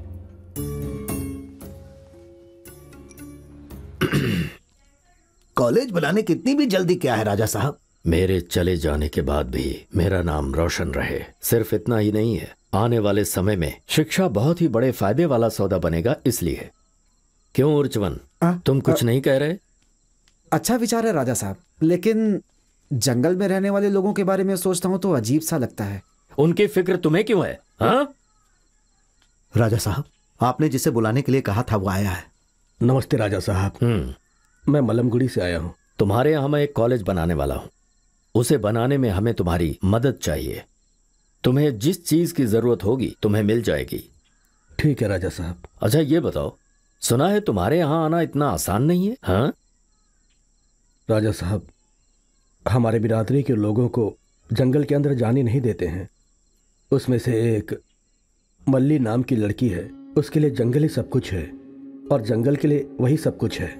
कॉलेज बनाने की इतनी भी जल्दी क्या है राजा साहब? मेरे चले जाने के बाद भी मेरा नाम रोशन रहे। सिर्फ इतना ही नहीं है, आने वाले समय में शिक्षा बहुत ही बड़े फायदे वाला सौदा बनेगा, इसलिए। क्यों उर्चवन, तुम कुछ नहीं कह रहे? अच्छा विचार है राजा साहब, लेकिन जंगल में रहने वाले लोगों के बारे में सोचता हूँ तो अजीब सा लगता है। उनकी फिक्र तुम्हें क्यों है? हाँ? राजा साहब, आपने जिसे बुलाने के लिए कहा था वो आया है। नमस्ते राजा साहब। मैं मलमगुड़ी से आया हूँ। तुम्हारे यहाँ मैं एक कॉलेज बनाने वाला हूँ। उसे बनाने में हमें तुम्हारी मदद चाहिए। तुम्हें जिस चीज की जरूरत होगी तुम्हें मिल जाएगी। ठीक है राजा साहब। अच्छा ये बताओ, सुना है तुम्हारे यहाँ आना इतना आसान नहीं है? हाँ राजा साहब, हमारे बिरादरी के लोगों को जंगल के अंदर जाने नहीं देते हैं। उसमें से एक मल्ली नाम की लड़की है, उसके लिए जंगल ही सब कुछ है और जंगल के लिए वही सब कुछ है।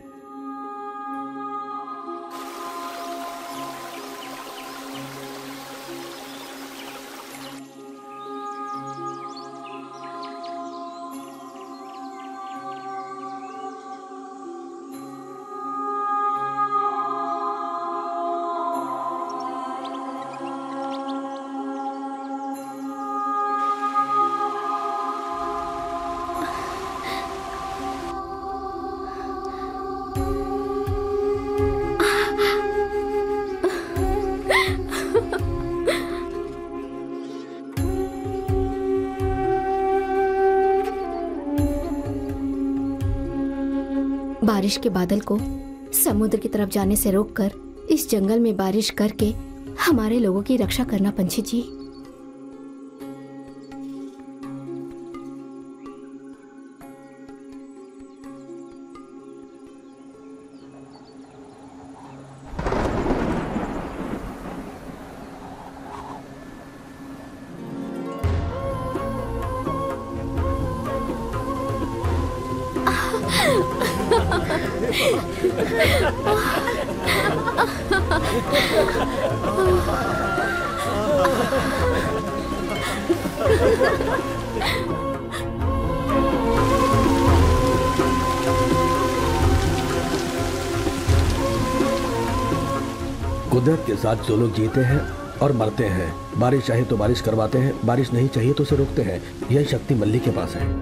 बारिश के बादल को समुद्र की तरफ जाने से रोककर इस जंगल में बारिश करके हमारे लोगों की रक्षा करना पंछी जी। कुदरत के साथ जो लोग जीते हैं और मरते हैं, बारिश चाहे तो बारिश करवाते हैं, बारिश नहीं चाहिए तो उसे रोकते हैं। यह शक्ति मल्ली के पास है।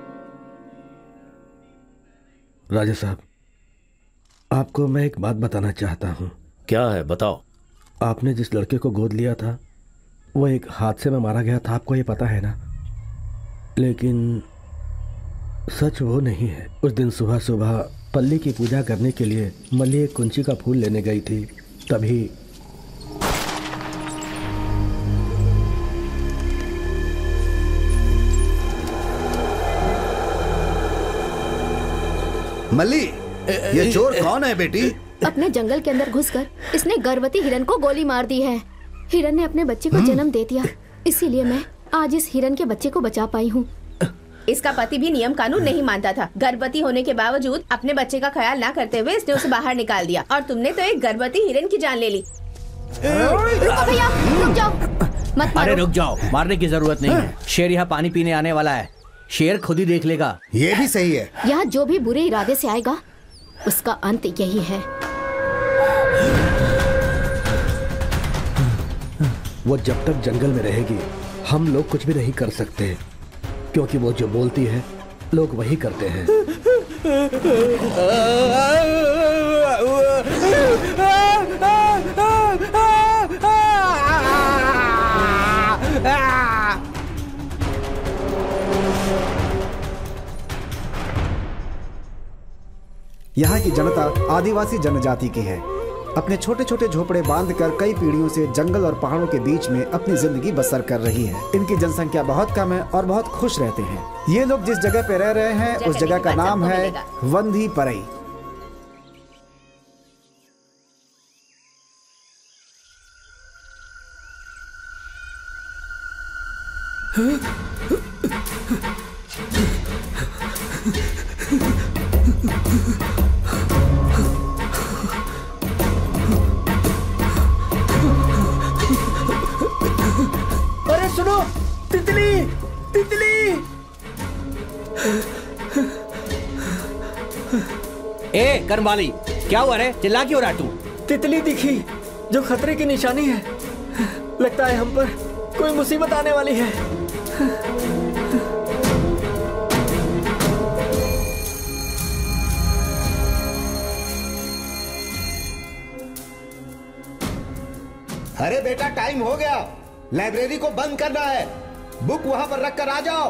राजा साहब, आपको मैं एक बात बताना चाहता हूँ। क्या है? बताओ। आपने जिस लड़के को गोद लिया था वो एक हादसे में मारा गया था, आपको ये पता है ना? लेकिन सच वो नहीं है। उस दिन सुबह सुबह पल्ली की पूजा करने के लिए मल्ली एक कुंची का फूल लेने गई थी, तभी मल्ली, ये चोर कौन है बेटी? अपने जंगल के अंदर घुसकर इसने गर्भवती हिरन को गोली मार दी है। हिरन ने अपने बच्चे को जन्म दे दिया, इसीलिए मैं आज इस हिरन के बच्चे को बचा पाई हूँ। इसका पति भी नियम कानून नहीं मानता था। गर्भवती होने के बावजूद अपने बच्चे का ख्याल ना करते हुए इसने उसे बाहर निकाल दिया और तुमने तो एक गर्भवती हिरन की जान ले ली। रुको भैया, रुक जाओ, मत मारो। अरे रुक जाओ, मारने की जरूरत नहीं है। शेर यहाँ पानी पीने आने वाला है, शेर खुद ही देख लेगा। ये भी सही है। यहाँ जो भी बुरे इरादे से आएगा उसका अंत यही है। वो जब तक जंगल में रहेगी हम लोग कुछ भी नहीं कर सकते, क्योंकि वो जो बोलती है लोग वही करते हैं। यहाँ की जनता आदिवासी जनजाति की है। अपने छोटे छोटे झोपड़े बांधकर कई पीढ़ियों से जंगल और पहाड़ों के बीच में अपनी जिंदगी बसर कर रही है। इनकी जनसंख्या बहुत कम है और बहुत खुश रहते हैं। ये लोग जिस जगह पे रह रहे हैं उस जगह का नाम है वंधी परई। अरे सुनो, तितली तितली। ए कर्मवाली, क्या हुआ रे? चिल्ला क्यों रहा तू? तितली दिखी जो खतरे की निशानी है। लगता है हम पर कोई मुसीबत आने वाली है। अरे बेटा टाइम हो गया, लाइब्रेरी को बंद करना है, बुक वहां पर रख कर आ जाओ।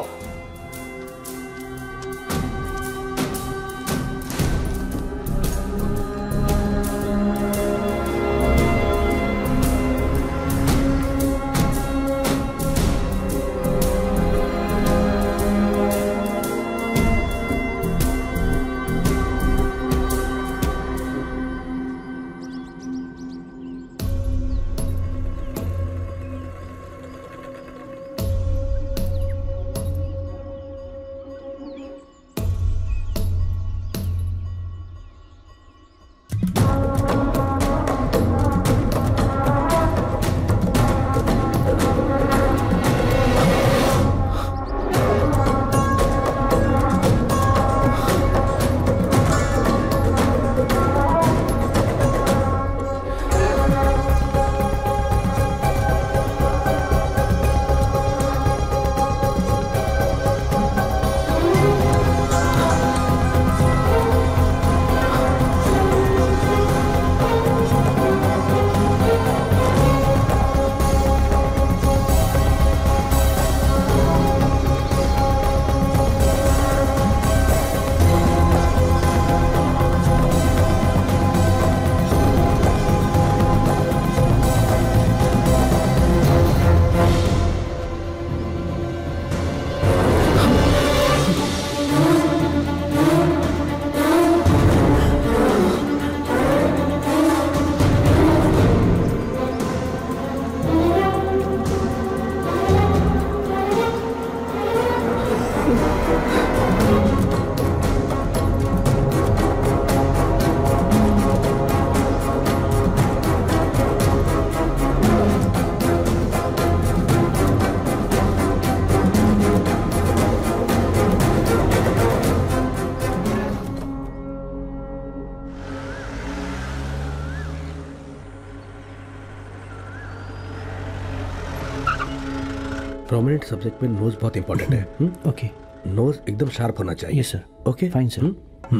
प्रोमिनेंट सब्जेक्ट में नोज बहुत इंपॉर्टेंट है। ओके, नोज एकदम शार्प होना चाहिए। Yes sir. Okay fine sir.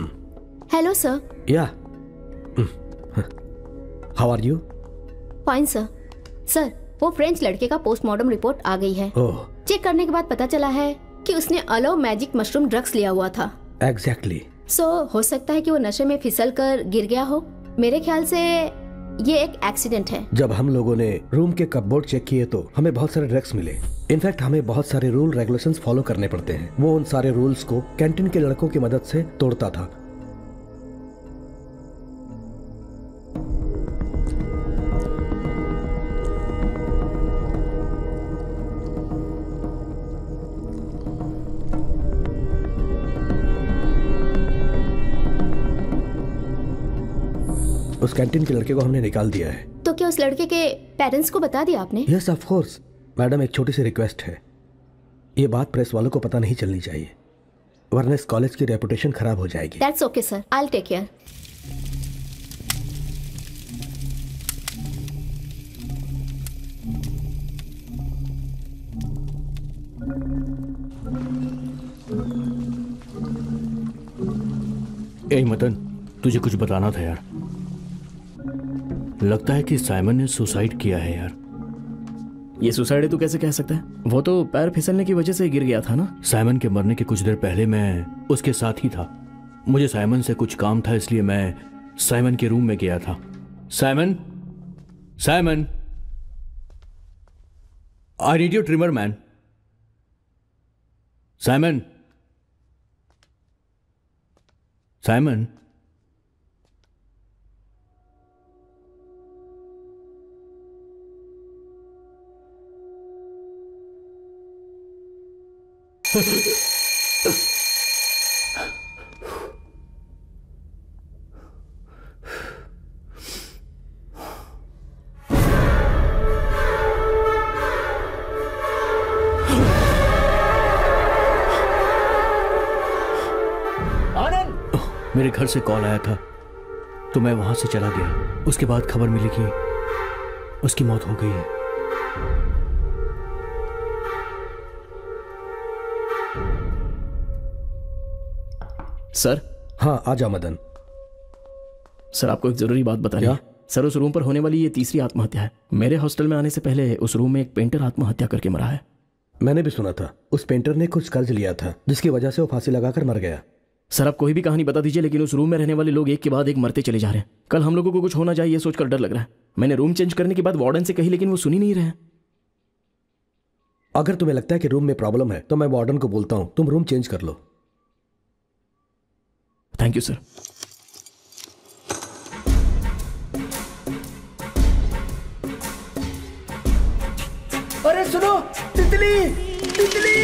Hello sir. Yeah how are you? Fine sir. Sir वो फ्रेंच लड़के का पोस्टमार्टम रिपोर्ट आ गई है। चेक करने के बाद पता चला है कि उसने अलो मैजिक मशरूम ड्रग्स लिया हुआ था। एग्जैक्टली। सो हो सकता है कि वो नशे में फिसल कर गिर गया हो। मेरे ख्याल से ये एक एक्सीडेंट है। जब हम लोगों ने रूम के कपबोर्ड चेक किए तो हमें बहुत सारे ड्रग्स मिले। इनफैक्ट हमें बहुत सारे रूल रेगुलेशंस फॉलो करने पड़ते हैं। वो उन सारे रूल्स को कैंटीन के लड़कों की मदद से तोड़ता था। उस कैंटीन के लड़के को हमने निकाल दिया है। तो क्या उस लड़के के पेरेंट्स को बता दिया आपने? Yes of course. मैडम एक छोटी सी रिक्वेस्ट है, ये बात प्रेस वालों को पता नहीं चलनी चाहिए, वरना इस कॉलेज की रेपुटेशन खराब हो जाएगी। That's okay sir, I will take care. ए मदन, तुझे कुछ बताना था यार। लगता है कि साइमन ने सुसाइड किया है यार। ये सुसाइड तू कैसे कह सकता है? वो तो पैर फिसलने की वजह से गिर गया था ना। साइमन के मरने के कुछ देर पहले मैं उसके साथ ही था। मुझे साइमन से कुछ काम था, इसलिए मैं साइमन के रूम में गया था। Simon, Simon, I need your trimmer man. Simon, Simon, Anand! मेरे घर से कॉल आया था तो मैं वहां से चला गया। उसके बाद खबर मिली कि उसकी मौत हो गई है। सर। हाँ आ जा मदन। सर आपको एक जरूरी बात बतानी है। सर उस रूम पर होने वाली ये तीसरी आत्महत्या है। मेरे हॉस्टल में आने से पहले उस रूम में एक पेंटर आत्महत्या करके मरा है। मैंने भी सुना था उस पेंटर ने कुछ कर्ज लिया था जिसकी वजह से वो फांसी लगाकर मर गया। सर आप कोई भी कहानी बता दीजिए, लेकिन उस रूम में रहने वाले लोग एक के बाद एक मरते चले जा रहे हैं। कल हम लोगों को कुछ होना चाहिए, ये सोचकर डर लग रहा है। मैंने रूम चेंज करने की बात वार्डन से कही, लेकिन वो सुन ही नहीं रहे। अगर तुम्हें लगता है कि रूम में प्रॉब्लम है तो मैं वार्डन को बोलता हूं तुम रूम चेंज कर लो। Thank you sir. अरे सुनो, तितली तितली।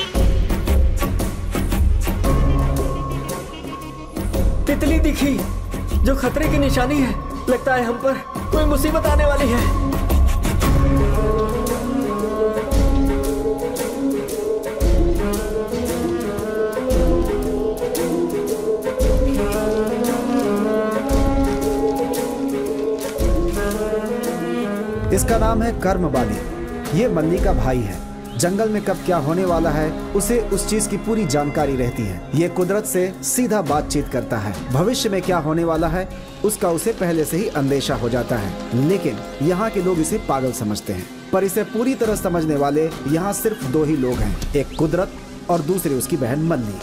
तितली दिखी जो खतरे की निशानी है। लगता है हम पर कोई मुसीबत आने वाली है। इसका नाम है कर्मवादी। ये मल्ली का भाई है। जंगल में कब क्या होने वाला है उसे उस चीज की पूरी जानकारी रहती है। ये कुदरत से सीधा बातचीत करता है। भविष्य में क्या होने वाला है उसका उसे पहले से ही अंदेशा हो जाता है। लेकिन यहाँ के लोग इसे पागल समझते हैं, पर इसे पूरी तरह समझने वाले यहाँ सिर्फ दो ही लोग हैं, एक कुदरत और दूसरी उसकी बहन मल्ली।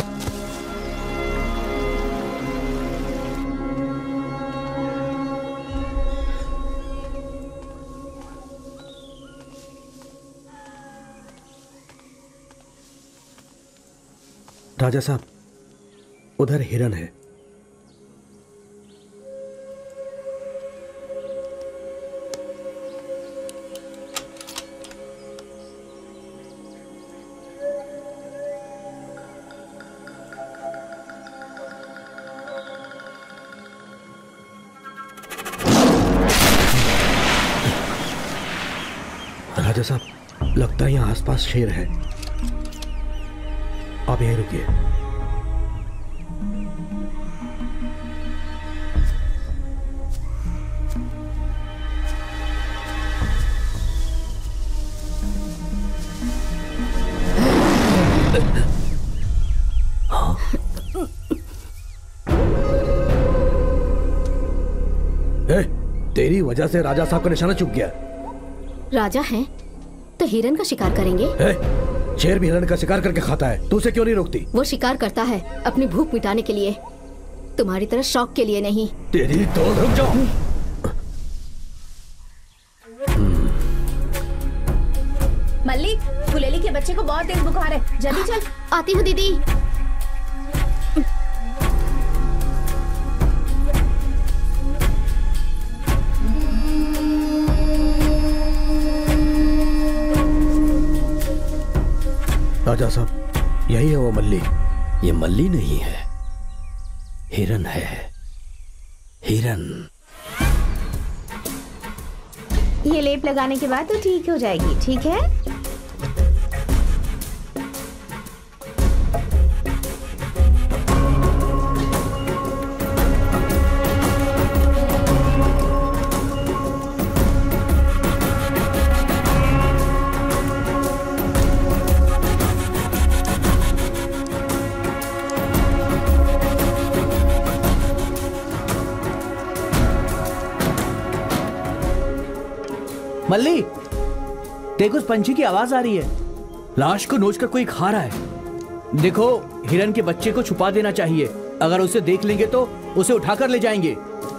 राजा साहब, उधर हिरन है। राजा साहब, लगता है यहाँ आसपास शेर है। आप यहीं रुकिए। तेरी वजह से राजा साहब का निशाना चूक गया। राजा हैं तो हिरन का शिकार करेंगे। शेर भी हिरण का शिकार करके खाता है, तू उसे क्यों नहीं रोकती? वो शिकार करता है अपनी भूख मिटाने के लिए, तुम्हारी तरह शौक के लिए नहीं। तेरी तो रुक जाओ। मल्ली, गुलेली के बच्चे को बहुत तेज बुखार है, जल्दी चल। आती हूँ दीदी। राजा साहब, यही है वो मल्ली। ये मल्ली नहीं है, हिरन है, हिरन। ये लेप लगाने के बाद तो ठीक हो जाएगी, ठीक है? मल्ली, देखो उस पंछी की आवाज आ रही है। लाश को नोच कर कोई खा रहा है। देखो, हिरन के बच्चे को छुपा देना चाहिए। अगर उसे देख लेंगे तो उसे उठाकर ले जाएंगे।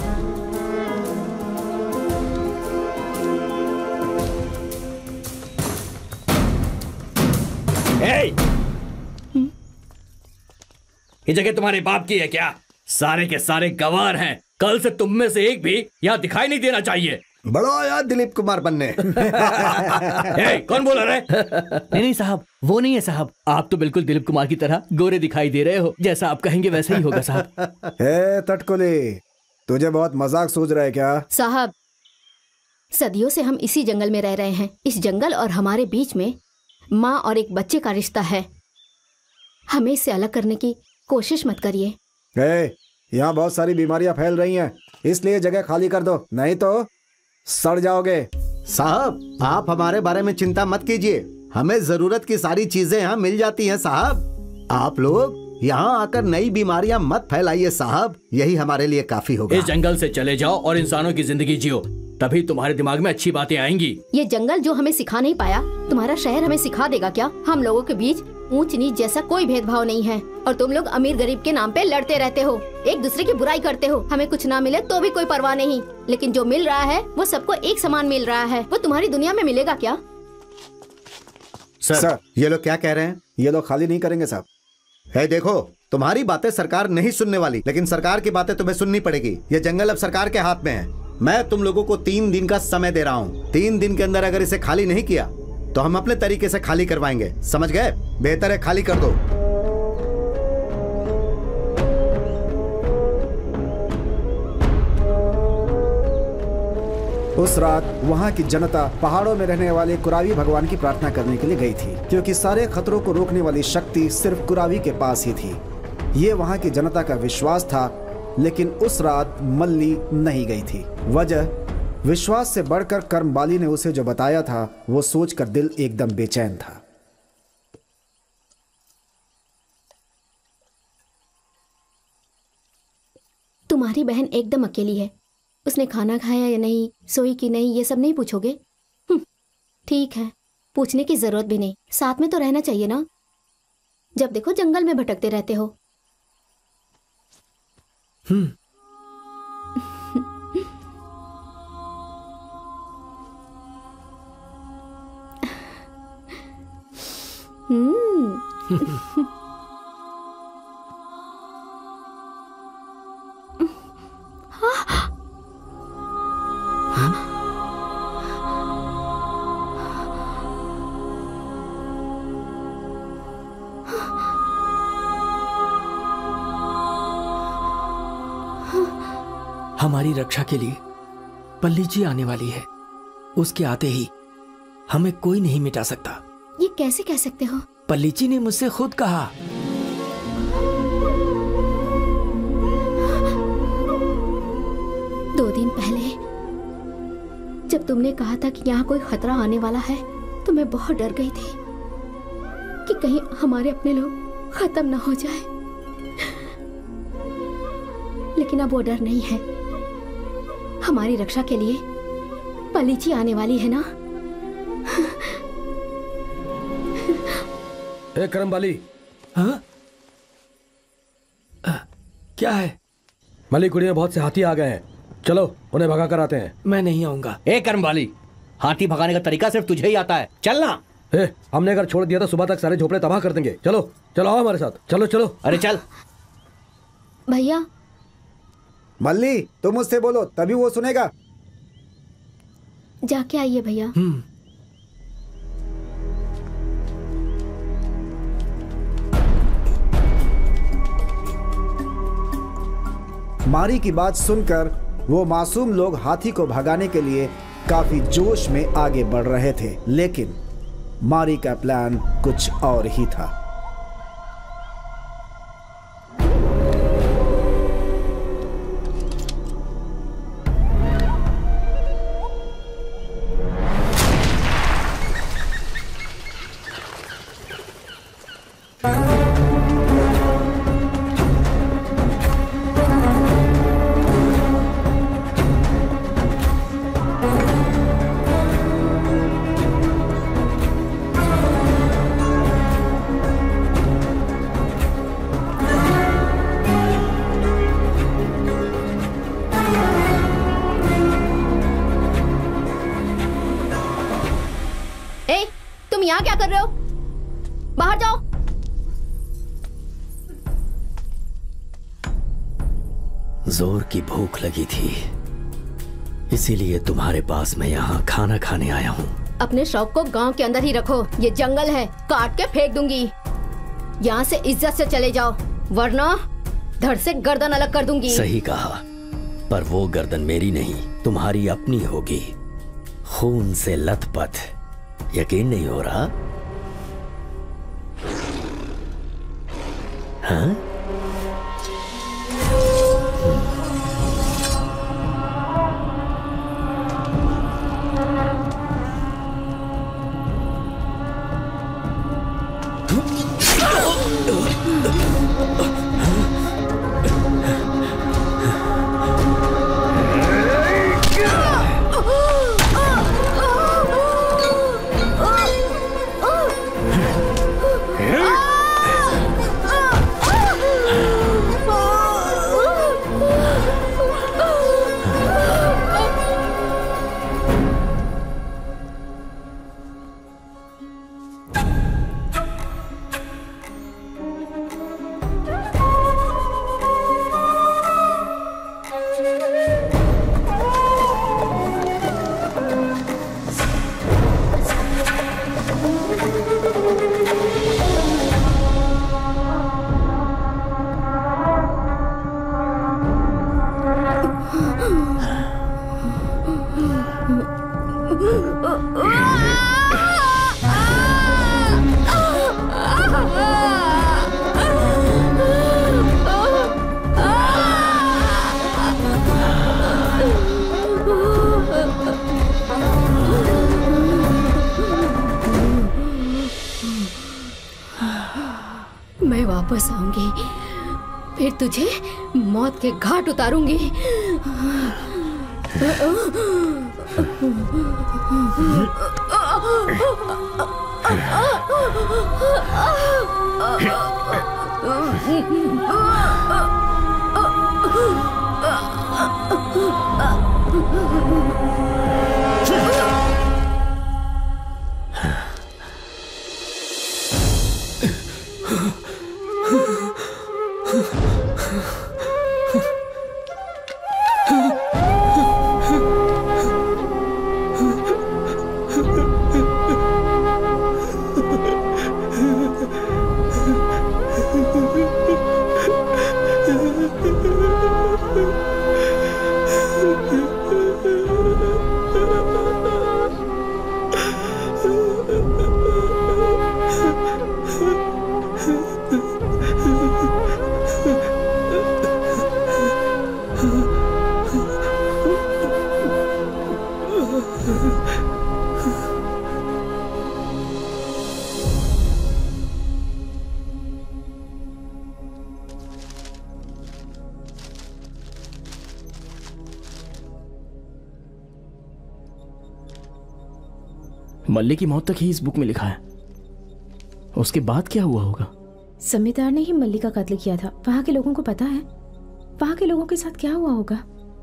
ये जगह तुम्हारे बाप की है क्या? सारे के सारे गवार हैं। कल से तुम में से एक भी यहाँ दिखाई नहीं देना चाहिए। बड़ा आया दिलीप कुमार बनने। कौन बोल रहा है? नहीं साहब, वो नहीं है साहब। आप तो बिल्कुल दिलीप कुमार की तरह गोरे दिखाई दे रहे हो। जैसा आप कहेंगे वैसा ही होगा साहब। तटकुली, तुझे बहुत मजाक सूझ रहा है क्या? साहब, सदियों से हम इसी जंगल में रह रहे हैं। इस जंगल और हमारे बीच में माँ और एक बच्चे का रिश्ता है। हमें इससे अलग करने की कोशिश मत करिए। यहाँ बहुत सारी बीमारियां फैल रही हैं, इसलिए जगह खाली कर दो, नहीं तो सड़ जाओगे। साहब, आप हमारे बारे में चिंता मत कीजिए। हमें जरूरत की सारी चीजें यहाँ मिल जाती हैं साहब। आप लोग यहाँ आकर नई बीमारियां मत फैलाइए साहब, यही हमारे लिए काफी होगा। इस जंगल से चले जाओ और इंसानों की जिंदगी जियो, तभी तुम्हारे दिमाग में अच्छी बातें आएंगी। ये जंगल जो हमें सिखा नहीं पाया, तुम्हारा शहर हमें सिखा देगा क्या? हम लोगों के बीच ऊंच नीच जैसा कोई भेदभाव नहीं है और तुम लोग अमीर गरीब के नाम पे लड़ते रहते हो, एक दूसरे की बुराई करते हो। हमें कुछ ना मिले तो भी कोई परवाह नहीं, लेकिन जो मिल रहा है वो सबको एक समान मिल रहा है। वो तुम्हारी दुनिया में मिलेगा क्या? सर, ये लोग क्या कह रहे हैं? ये लोग खाली नहीं करेंगे साहब। है देखो, तुम्हारी बातें सरकार नहीं सुनने वाली, लेकिन सरकार की बातें तुम्हें सुननी पड़ेगी। ये जंगल अब सरकार के हाथ में है। मैं तुम लोगों को 3 दिन का समय दे रहा हूँ। 3 दिन के अंदर अगर इसे खाली नहीं किया तो हम अपने तरीके से खाली करवाएंगे, समझ गए? बेहतर है खाली कर दो। उस रात वहाँ की जनता पहाड़ों में रहने वाले कुरावी भगवान की प्रार्थना करने के लिए गई थी, क्योंकि सारे खतरों को रोकने वाली शक्ति सिर्फ कुरावी के पास ही थी। ये वहाँ की जनता का विश्वास था, लेकिन उस रात मल्ली नहीं गई थी। वजह विश्वास से बढ़कर कर्मबाली ने उसे जो बताया था, वो सोचकर दिल एकदम बेचैन था। तुम्हारी बहन एकदम अकेली है। उसने खाना खाया या नहीं, सोई कि नहीं, ये सब नहीं पूछोगे? ठीक है, पूछने की जरूरत भी नहीं। साथ में तो रहना चाहिए ना, जब देखो जंगल में भटकते रहते हो। हमारी रक्षा के लिए पल्ली जी आने वाली है। उसके आते ही हमें कोई नहीं मिटा सकता। ये कैसे कह सकते हो? पल्ली जी ने मुझसे खुद कहा। दो दिन पहले जब तुमने कहा था कि यहाँ कोई खतरा आने वाला है, तो मैं बहुत डर गई थी कि कहीं हमारे अपने लोग खत्म ना हो जाए। लेकिन अब वो डर नहीं है। हमारी रक्षा के लिए पलीची आने वाली है ना? ए करमबाली। हाँ? क्या है? मलीकुड़ी में बहुत से हाथी आ गए हैं, चलो उन्हें भगा कर आते हैं। मैं नहीं आऊंगा। ए करमबाली, हाथी भगाने का तरीका सिर्फ तुझे ही आता है, चलना। हमने अगर छोड़ दिया तो सुबह तक सारे झोपड़े तबाह कर देंगे। चलो चलो आओ हमारे साथ, चलो चलो। अरे चल। भैया। मल्ली, तुम उससे बोलो तभी वो सुनेगा। जाके आइए भैया। मारी की बात सुनकर वो मासूम लोग हाथी को भगाने के लिए काफी जोश में आगे बढ़ रहे थे, लेकिन मारी का प्लान कुछ और ही था। यहाँ क्या कर रहे हो? बाहर जाओ। जोर की भूख लगी थी, इसीलिए तुम्हारे पास मैं यहाँ खाना खाने आया हूँ। अपने शौक को गांव के अंदर ही रखो, ये जंगल है, काट के फेंक दूंगी। यहाँ से इज्जत से चले जाओ, वरना धड़ से गर्दन अलग कर दूंगी। सही कहा, पर वो गर्दन मेरी नहीं, तुम्हारी अपनी होगी, खून से लथपथ। यकीन नहीं हो रहा? हाँ? वापस आऊंगी, फिर तुझे मौत के घाट उतारूंगी। मल्ली की मौत तक ही इस बुक में लिखा है। उसके बाद क्या हुआ होगा? जमींदार ने ही मल्ली का कत्ल किया था। वहां के लोगों को पता है वहां के लोगों के साथ क्या हुआ होगा।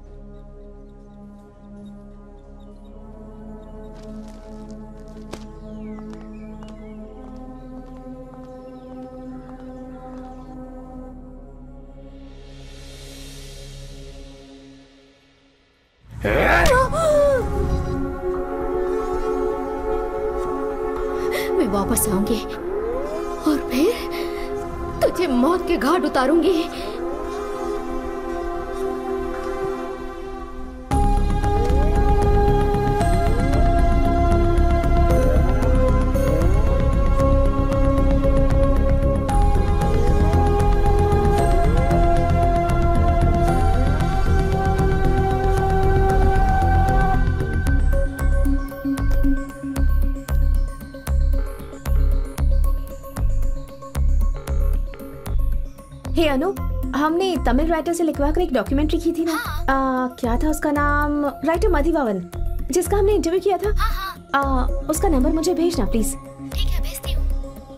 मैं वापस आऊंगी और फिर तुझे मौत के घाट उतारूंगी। हे अनु, हमने तमिल राइटर से लिखवा कर एक डॉक्यूमेंट्री की थी ना। क्या था उसका नाम? राइटर मधुवन, जिसका हमने इंटरव्यू किया था। उसका नंबर मुझे भेजना प्लीज। ठीक है, भेजती हूँ।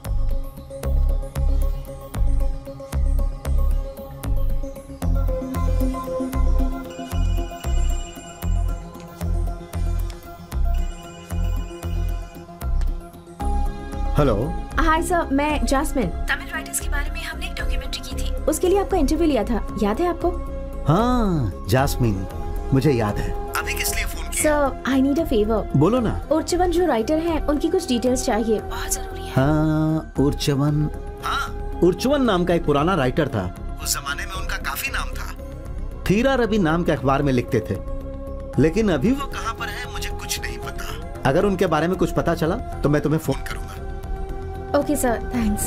हेलो। हाय सर, मैं जास्मिन। तमिल राइटर्स के बारे में हमने एक डॉक्यूमेंट्री की थी, उसके लिए आपका इंटरव्यू लिया था, याद है आपको? हाँ जास्मिन, मुझे याद है। अभी किस लिए फोन किया? Sir I need a favour. बोलो ना। उर्चवन जो राइटर हैं, उनकी कुछ डिटेल्स चाहिए, बहुत जरूरी है। हाँ उर्चवन, उर्चवन नाम का एक पुराना राइटर था। उस जमाने में उनका काफी नाम था। थीरा रवि नाम के अखबार में लिखते थे, लेकिन अभी वो कहाँ पर है मुझे कुछ नहीं पता। अगर उनके बारे में कुछ पता चला तो मैं तुम्हें फोन करूंगा। Okay sir, thanks.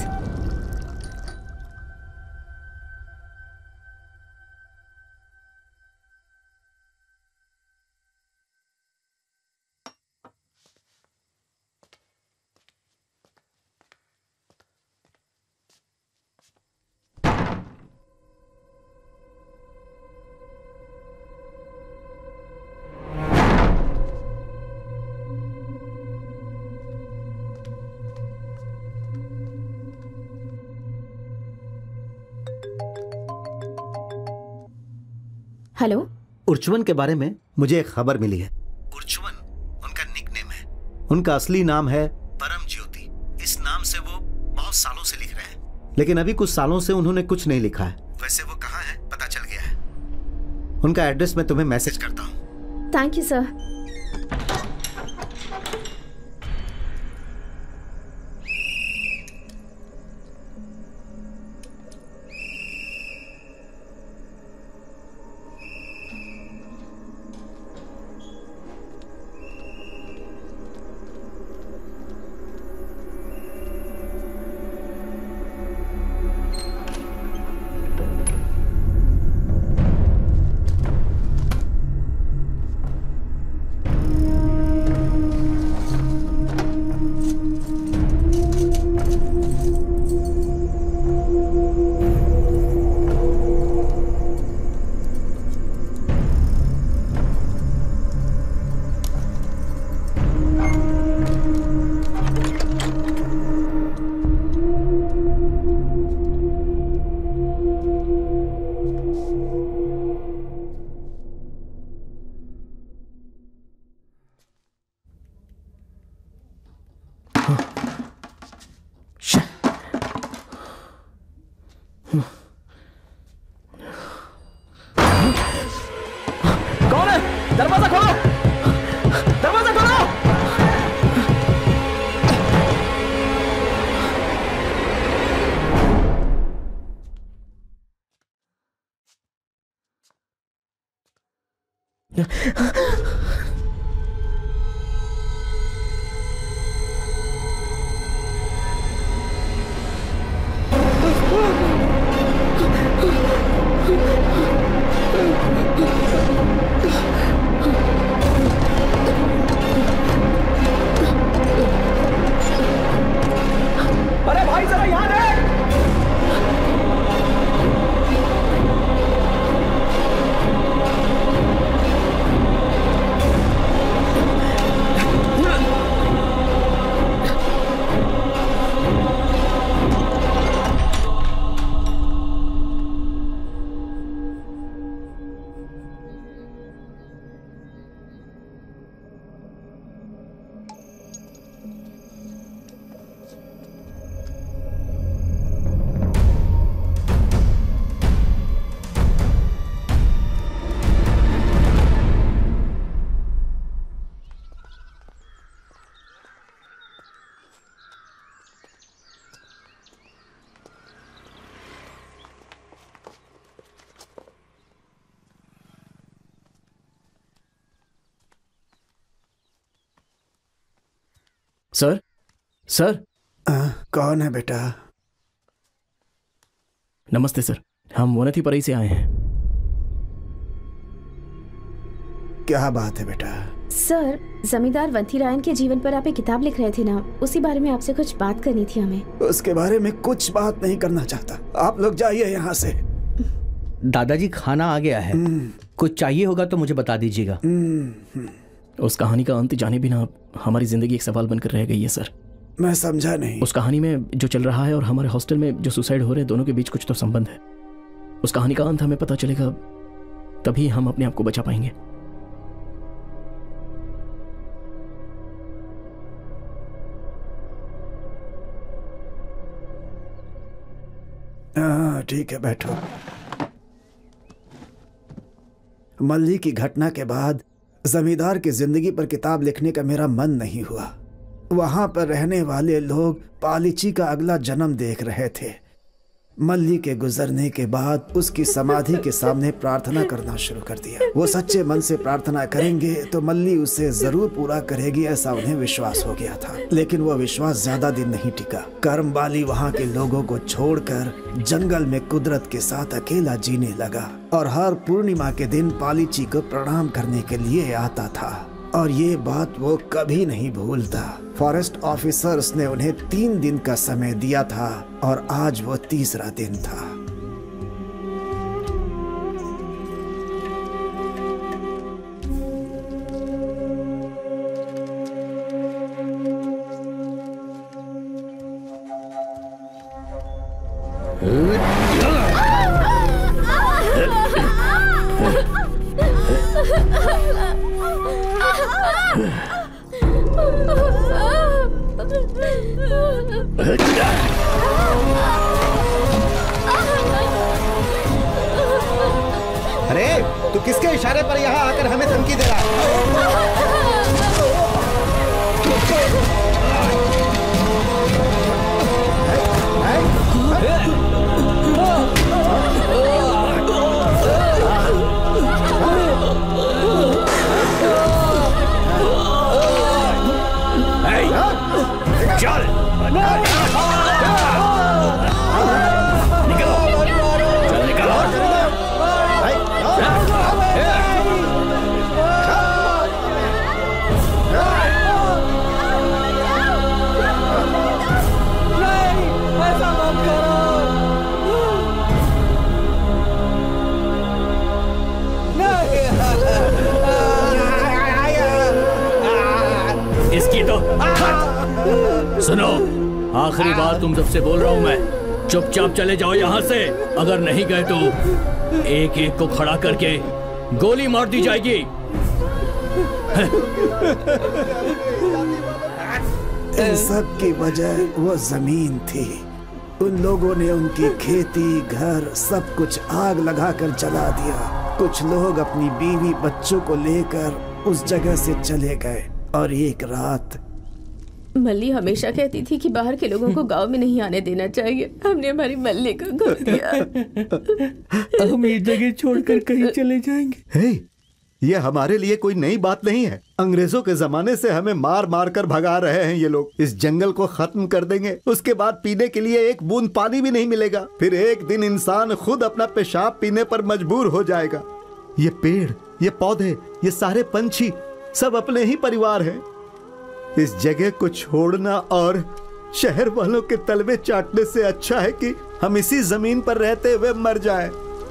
हेलो। उर्चवन के बारे में मुझे एक खबर मिली है। उर्चवन उनका निकनेम है। उनका असली नाम है परम ज्योति। इस नाम से वो बहुत सालों से लिख रहे हैं, लेकिन अभी कुछ सालों से उन्होंने कुछ नहीं लिखा है। वैसे वो कहाँ है पता चल गया है। उनका एड्रेस मैं तुम्हें मैसेज करता हूँ। Thank you sir. अरे भाई जरा यहाँ देख। Sir sir. कौन है बेटा? नमस्ते सर, हम वनथिपरई से आए हैं। क्या बात है बेटा? सर, जमींदार वंथीरायन के जीवन पर आप एक किताब लिख रहे थे ना, उसी बारे में आपसे कुछ बात करनी थी हमें। उसके बारे में कुछ बात नहीं करना चाहता। आप लोग जाइए यहाँ से। दादाजी खाना आ गया है, कुछ चाहिए होगा तो मुझे बता दीजिएगा। उस कहानी का अंत जाने बिना हमारी जिंदगी एक सवाल बनकर रह गई है सर। मैं समझा नहीं। उस कहानी में जो चल रहा है और हमारे हॉस्टल में जो सुसाइड हो रहे हैं, दोनों के बीच कुछ तो संबंध है। उस कहानी का अंत हमें पता चलेगा, तभी हम अपने आप को बचा पाएंगे। ठीक है, बैठो। मल्ली की घटना के बाद जमींदार की जिंदगी पर किताब लिखने का मेरा मन नहीं हुआ। वहां पर रहने वाले लोग पालीची का अगला जन्म देख रहे थे। मल्ली के गुजरने के बाद उसकी समाधि के सामने प्रार्थना करना शुरू कर दिया। वो सच्चे मन से प्रार्थना करेंगे तो मल्ली उसे जरूर पूरा करेगी, ऐसा उन्हें विश्वास हो गया था। लेकिन वो विश्वास ज्यादा दिन नहीं टिका। कर्म वाली वहाँ के लोगों को छोड़कर जंगल में कुदरत के साथ अकेला जीने लगा और हर पूर्णिमा के दिन पालीची को प्रणाम करने के लिए आता था और ये बात वो कभी नहीं भूलता। फॉरेस्ट ऑफिसर्स ने उन्हें 3 दिन का समय दिया था और आज वो तीसरा दिन था। अरे तू किसके इशारे पर यहाँ आकर हमें धमकी दे रहा है? चल निकलो, चल निकलो। इसकी तो सुनो, आखिरी बार तुम सबसे बोल रहा हूं मैं, चुपचाप चले जाओ यहाँ से। अगर नहीं गए तो एक एक को खड़ा करके गोली मार दी जाएगी। इन सब की वजह वो जमीन थी। उन लोगों ने उनकी खेती, घर, सब कुछ आग लगाकर जला दिया। कुछ लोग अपनी बीवी बच्चों को लेकर उस जगह से चले गए और एक रात मल्ली हमेशा कहती थी कि बाहर के लोगों को गांव में नहीं आने देना चाहिए। हमने हमारी मल्ली को खो दिया। हम ये जगह छोड़कर कहीं चले जाएंगे। हे, ये हमारे लिए कोई नई बात नहीं है। अंग्रेजों के जमाने से हमें मार मार कर भगा रहे हैं ये लोग। इस जंगल को खत्म कर देंगे, उसके बाद पीने के लिए एक बूंद पानी भी नहीं मिलेगा। फिर एक दिन इंसान खुद अपना पेशाब पीने पर मजबूर हो जाएगा। ये पेड़, ये पौधे, ये सारे पंछी सब अपने ही परिवार हैं। इस जगह को छोड़ना और शहर वालों के तलवे चाटने से अच्छा है कि हम इसी जमीन पर रहते हुए मर जाएं।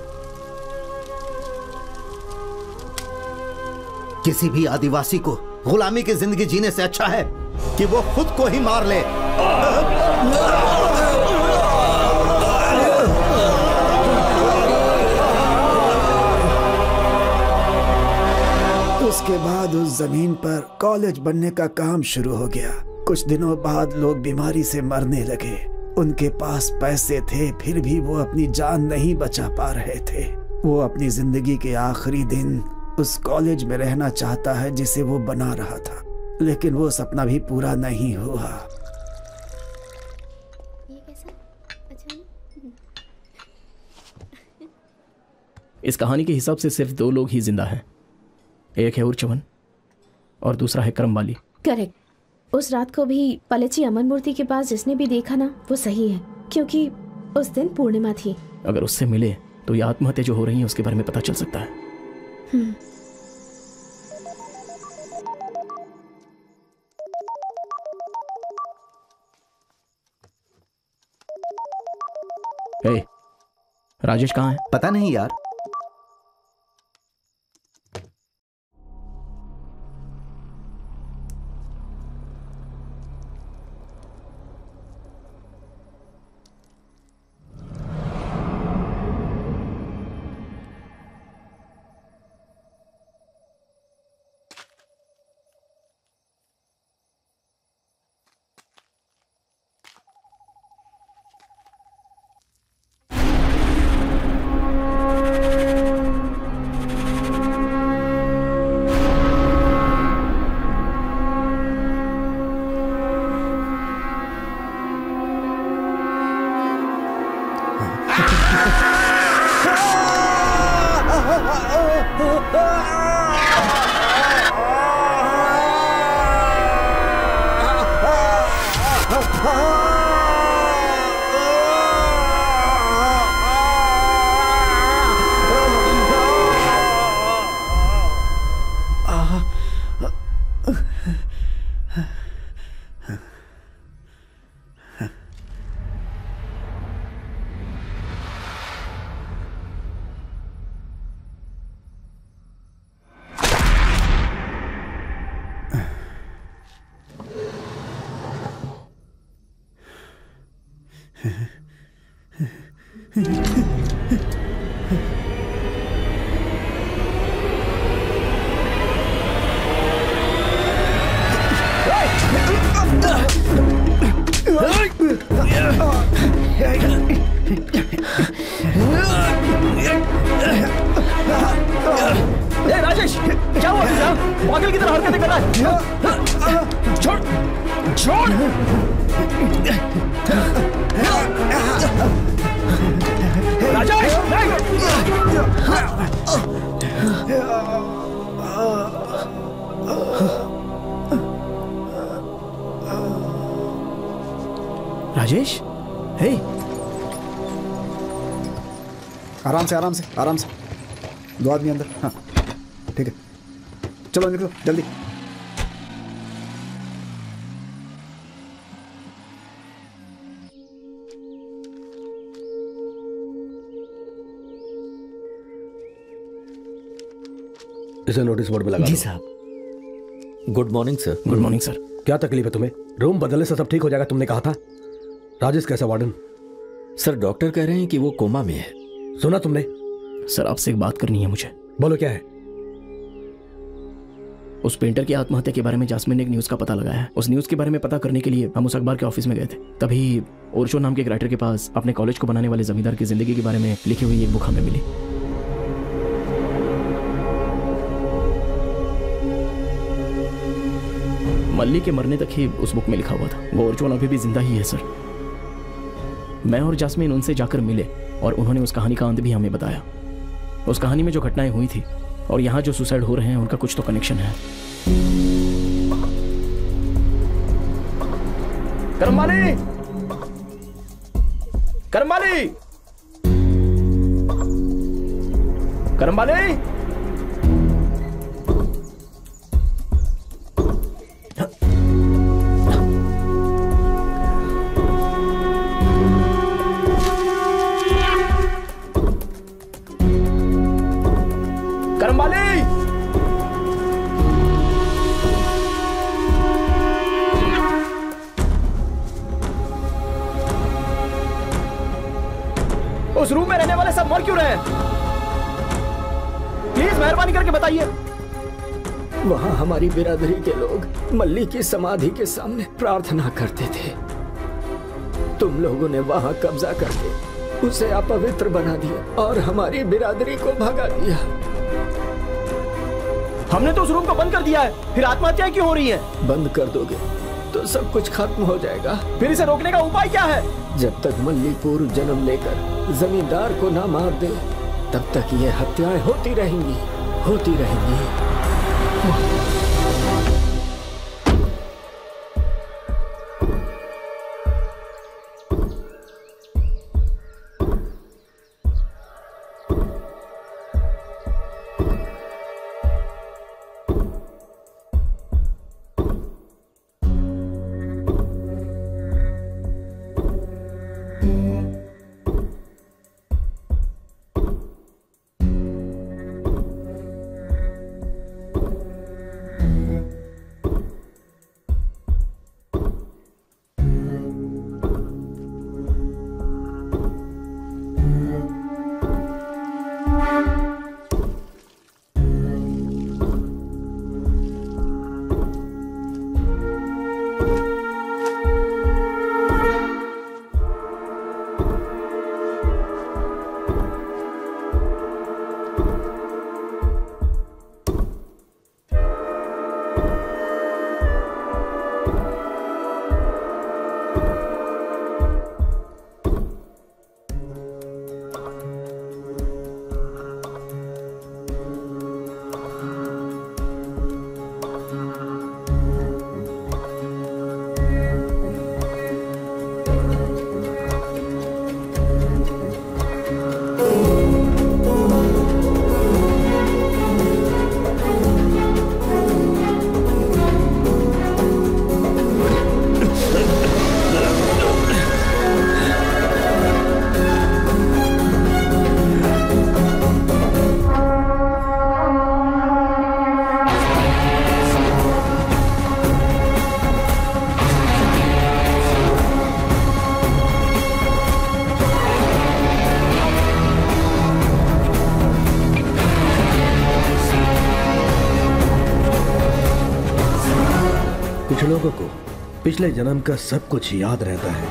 किसी भी आदिवासी को गुलामी की जिंदगी जीने से अच्छा है कि वो खुद को ही मार ले। उसके बाद उस जमीन पर कॉलेज बनने का काम शुरू हो गया। कुछ दिनों बाद लोग बीमारी से मरने लगे। उनके पास पैसे थे, फिर भी वो अपनी जान नहीं बचा पा रहे थे। वो अपनी जिंदगी के आखिरी दिन उस कॉलेज में रहना चाहता है जिसे वो बना रहा था, लेकिन वो सपना भी पूरा नहीं हुआ। इस कहानी के हिसाब से सिर्फ 2 लोग ही जिंदा हैं। एक है उर्चवन और दूसरा है करमवाली। करेक्ट। उस रात को भी पलची अमन मूर्ति के पास जिसने भी देखा ना, वो सही है, क्योंकि उस दिन पूर्णिमा थी। अगर उससे मिले तो ये आत्महत्या जो हो रही है उसके बारे में पता चल सकता है। हे, राजेश कहाँ है? पता नहीं यार। राजेश, क्या हुआ तुझे? पागल की तरह हरकतें कर रहा है। छोड़, छोड़। राजेश, राजेश, हे। आराम से, आराम से, आराम से। 2 आदमी अंदर। हाँ, ठीक है, चलो निकलो जल्दी। इसे नोटिस बोर्ड पे लगा। जी साहब। Good morning sir. Good morning sir. क्या तकलीफ है तुम्हें? रूम बदलने से सब ठीक हो जाएगा तुमने कहा था। राजेश कैसा वार्डन? सर डॉक्टर कह रहे हैं कि वो कोमा में है। सुना तुमने? सर आपसे एक बात करनी है मुझे। बोलो क्या है? उस पेंटर की आत्महत्या के बारे में जास्मिन ने एक न्यूज़ का पता लगाया है। उस न्यूज़ के बारे में पता करने के लिए हम उस अखबार के ऑफिस में गए थे। तभी ओरचो नाम के एक राइटर के पास अपने कॉलेज को बनाने वाले जमींदार की जिंदगी के बारे में लिखी हुई एक बुक हमें मिली। मल्ली के मरने तक ही उस बुक में लिखा हुआ था। वो ओरचो अभी भी जिंदा ही है सर। मैं और जास्मिन उनसे जाकर मिले और उन्होंने उस कहानी का अंत भी हमें बताया। उस कहानी में जो घटनाएं हुई थी और यहाँ जो सुसाइड हो रहे हैं उनका कुछ तो कनेक्शन है। करमवाली, करमवाली, करमवाली, करमवाली, उस रूम में रहने वाले सब मर क्यों रहे हैं? प्लीज मेहरबानी करके बताइए। वहां हमारी बिरादरी के लोग मल्ली की समाधि के सामने प्रार्थना करते थे। तुम लोगों ने वहां कब्जा करके उसे अपवित्र बना दिया और हमारी बिरादरी को भगा दिया। हमने तो उस रूम को बंद कर दिया है, फिर आत्महत्याएं क्यों हो रही हैं? बंद कर दोगे तो सब कुछ खत्म हो जाएगा। फिर इसे रोकने का उपाय क्या है? जब तक मल्ली पूर्व जन्म लेकर जमींदार को ना मार दे तब तक ये हत्याएं होती रहेंगी, होती रहेंगी। कुछ लोगों को पिछले जन्म का सब कुछ याद रहता है।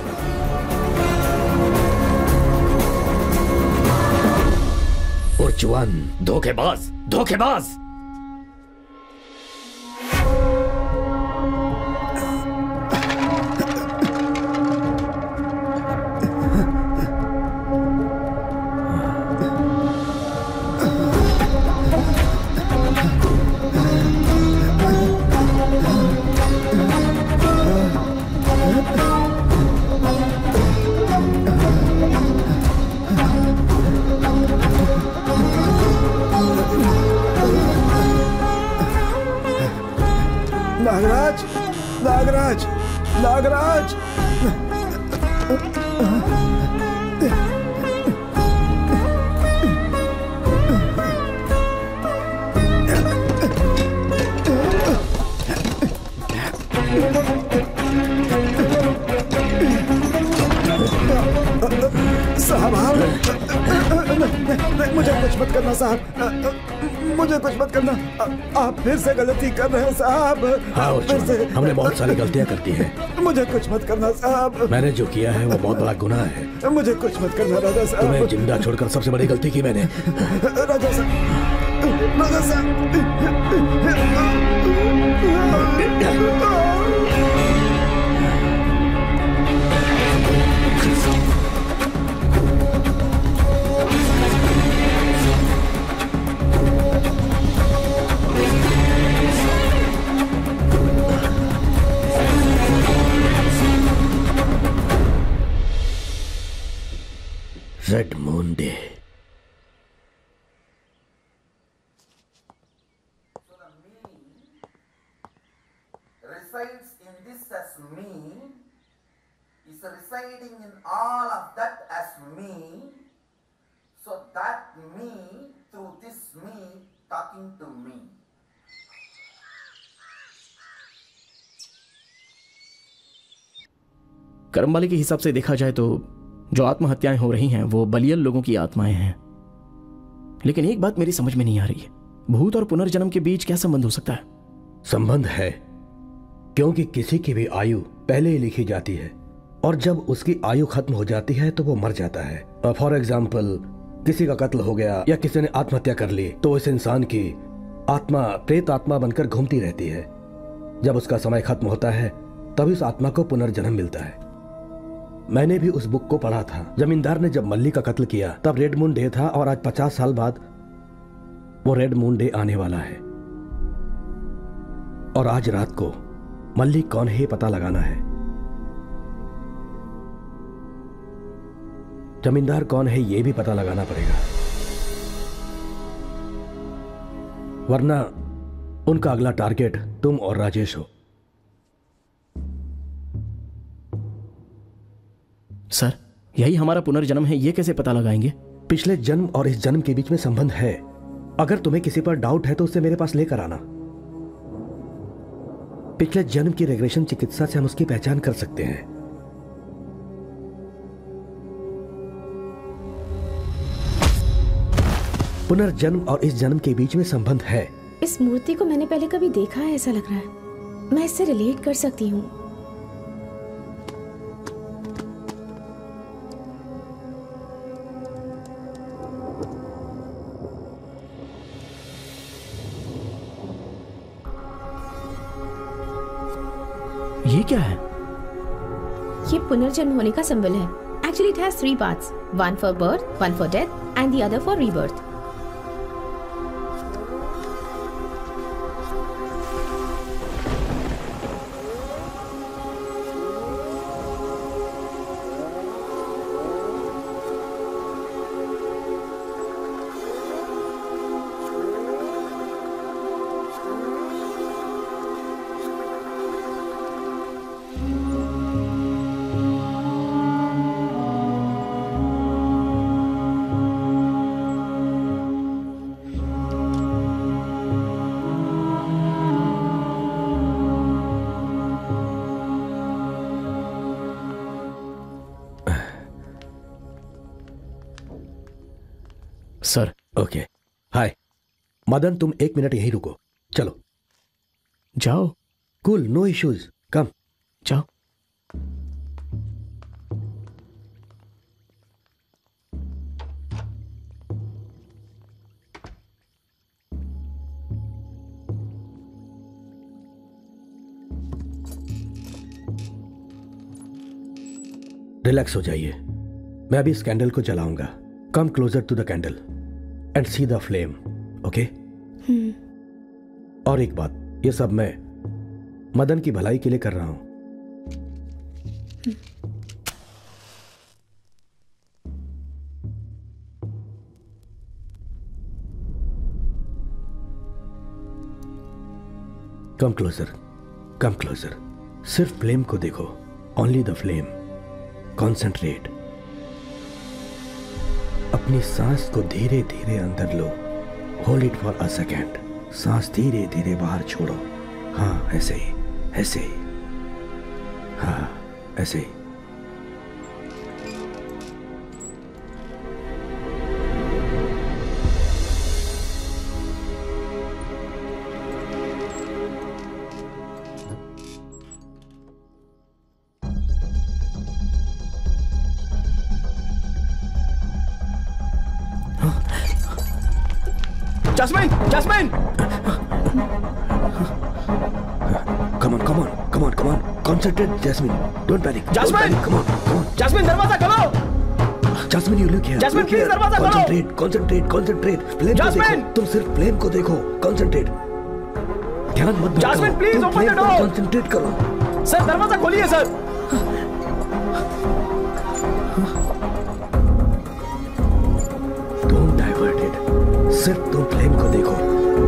उर्चुअन, धोखेबाज, धोखेबाज। नागराज, नागराज, नागराज। साहब, मुझे कुछ मत करना साहब, मुझे कुछ मत करना। आप फिर से गलती कर रहे हैं साहब। हाँ उर्चुअन, हमने बहुत सारी गलतियां करती हैं। मुझे कुछ मत करना साहब। मैंने जो किया है वो बहुत बड़ा गुनाह है। मुझे कुछ मत करना राजा साहब। तुम्हें जिंदा छोड़कर सबसे बड़ी गलती की मैंने। राजा साहब, राजा साहब। Red moon day. Resides in this as me, is residing in all of that as me, so that me through this me talking to me. कर्मवाली के हिसाब से देखा जाए तो जो आत्महत्याएं हो रही हैं वो बलियल लोगों की आत्माएं हैं। लेकिन एक बात मेरी समझ में नहीं आ रही है, भूत और पुनर्जन्म के बीच क्या संबंध हो सकता है? संबंध है, क्योंकि किसी की भी आयु पहले ही लिखी जाती है और जब उसकी आयु खत्म हो जाती है तो वो मर जाता है। फॉर एग्जाम्पल, किसी का कत्ल हो गया या किसी ने आत्महत्या कर ली तो इस इंसान की आत्मा प्रेत आत्मा बनकर घूमती रहती है। जब उसका समय खत्म होता है तभी उस आत्मा को पुनर्जन्म मिलता है। मैंने भी उस बुक को पढ़ा था। जमींदार ने जब मल्ली का कत्ल किया तब रेड मून डे था और आज 50 साल बाद वो रेड मून डे आने वाला है। और आज रात को मल्ली कौन है पता लगाना है। जमींदार कौन है ये भी पता लगाना पड़ेगा, वरना उनका अगला टारगेट तुम और राजेश हो। सर, यही हमारा पुनर्जन्म है, ये कैसे पता लगाएंगे? पिछले जन्म और इस जन्म के बीच में संबंध है। अगर तुम्हें किसी पर डाउट है तो उसे मेरे पास लेकर आना। पिछले जन्म की रेग्रेशन चिकित्सा से हम उसकी पहचान कर सकते हैं। पुनर्जन्म और इस जन्म के बीच में संबंध है। इस मूर्ति को मैंने पहले कभी देखा है ऐसा लग रहा है। मैं इससे रिलेट कर सकती हूँ। ये क्या है? ये पुनर्जन्म होने का सिंबल है। Actually it has 3 parts, one for birth, one for death and the other for rebirth. Sir. Okay, hi Madan, तुम 1 मिनट यहीं रुको। चलो जाओ। कूल, नो इश्यूज, कम जाओ। रिलैक्स हो जाइए, मैं अभी इस कैंडल को जलाऊंगा। Come closer to the candle and see the flame, okay? और एक बात, ये सब मैं मदन की भलाई के लिए कर रहा हूं। Come closer, come closer. सिर्फ फ्लेम को देखो, ओनली द फ्लेम। कॉन्सेंट्रेट। अपनी सांस को धीरे धीरे अंदर लो। Hold it for a second. सांस धीरे धीरे बाहर छोड़ो। हाँ, ऐसे ही, ऐसे ही। हाँ, ऐसे ही। Jasmine! Jasmine! Come on. Concentrate, Jasmine. Don't panic. Jasmine! Come on. Jasmine, दरवाजा खोलो! Jasmine, you look here. Jasmine, please दरवाजा खोलो! Concentrate. Flame को देखो. तुम सिर्फ फ्लेम को देखो. Concentrate. ध्यान मत भटकाओ. Jasmine, please open the door. Concentrate करो. सर, दरवाजा खोलिए सर. सिर्फ तुम फ्लेम को देखो।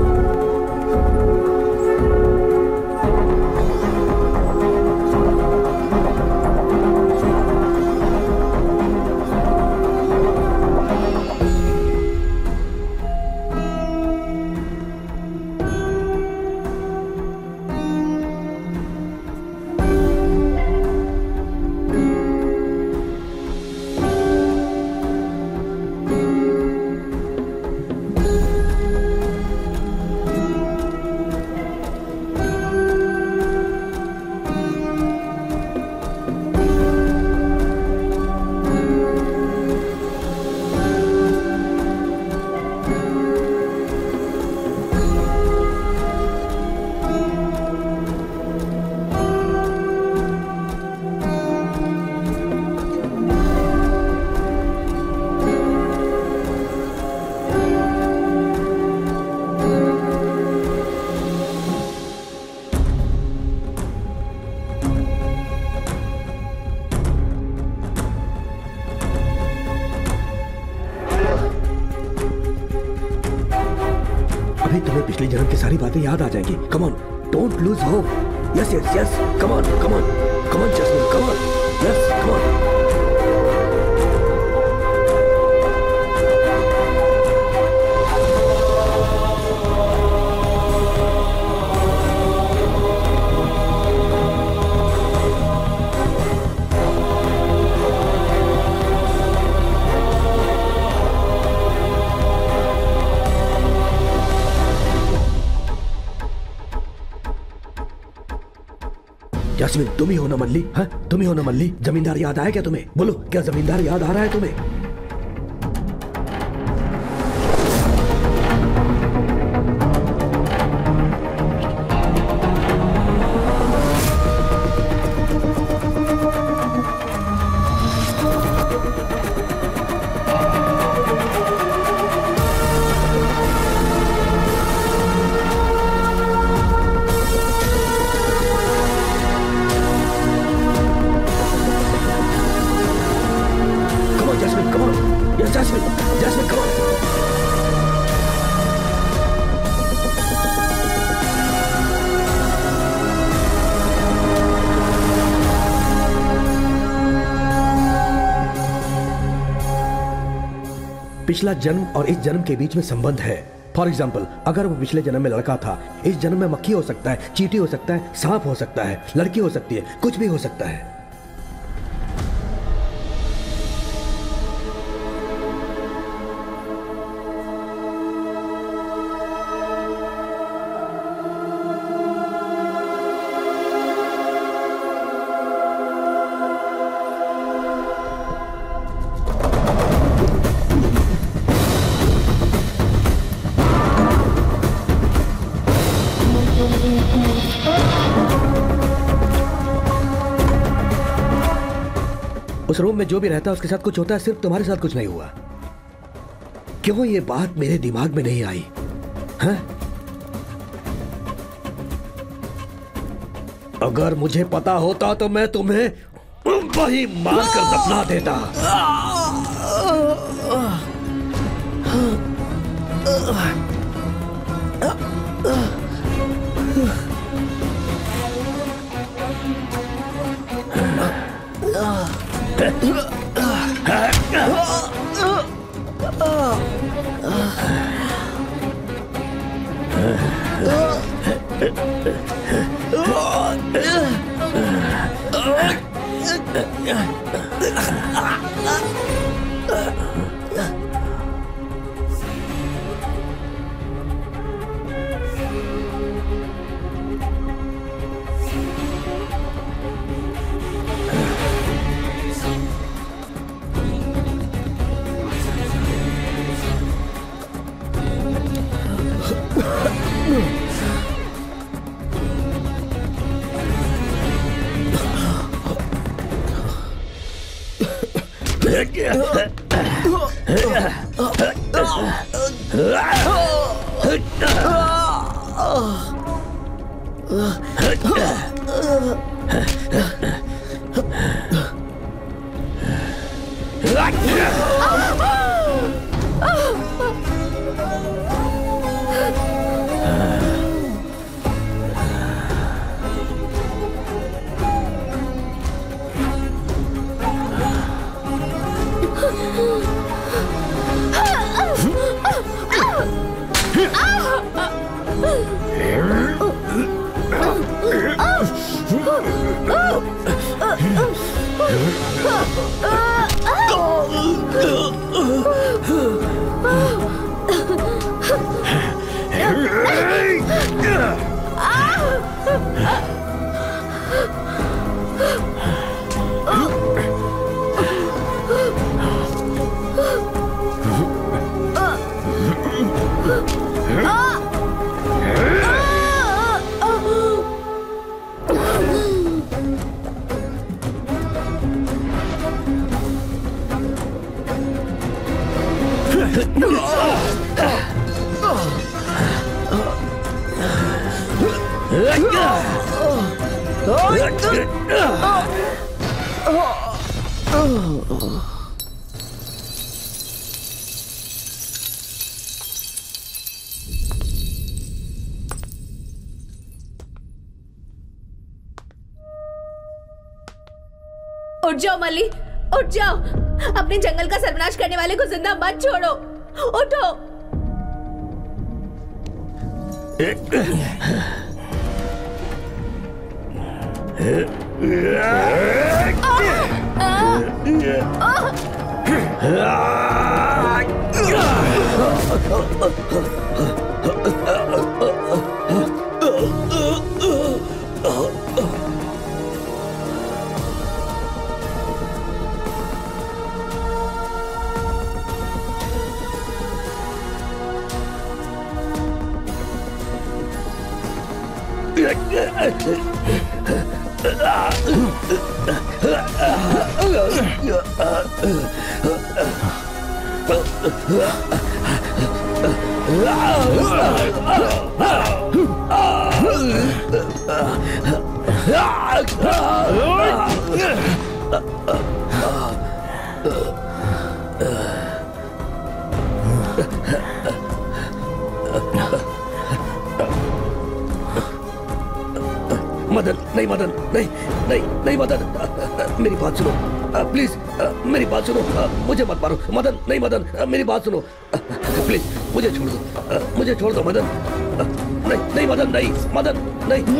पिछले जन्म की सारी बातें याद आ जाएंगी। Come on, don't lose hope. Yes yes yes, come on come on come on Jasmine, come on, yes come on. Yasmin, तुम ही हो ना मल्ली? हाँ, तुम ही हो ना मल्ली? जमींदार याद आया क्या तुम्हें? बोलो, क्या जमींदार याद आ रहा है तुम्हें? पिछला जन्म और इस जन्म के बीच में संबंध है। फॉर एग्जाम्पल, अगर वो पिछले जन्म में लड़का था, इस जन्म में मक्खी हो सकता है, चींटी हो सकता है, सांप हो सकता है, लड़की हो सकती है, कुछ भी हो सकता है। उस रूम में जो भी रहता है उसके साथ कुछ होता है, सिर्फ तुम्हारे साथ कुछ नहीं हुआ। क्यों ये बात मेरे दिमाग में नहीं आई? हैं? अगर मुझे पता होता तो मैं तुम्हें वही मार कर दफना देता। उठ जाओ मल्ली, उठ जाओ। अपने जंगल का सर्वनाश करने वाले को जिंदा मत छोड़ो। उठो। मदन, नहीं मदन, नहीं नहीं नहीं मदन, मेरी बात सुनो प्लीज, मेरी बात सुनो, मुझे मत मारो मदन, नहीं मदन, मेरी बात सुनो प्लीज, मुझे छोड़ दो, मुझे छोड़ दो मदन, नहीं नहीं मदन, नहीं मदन, नहीं,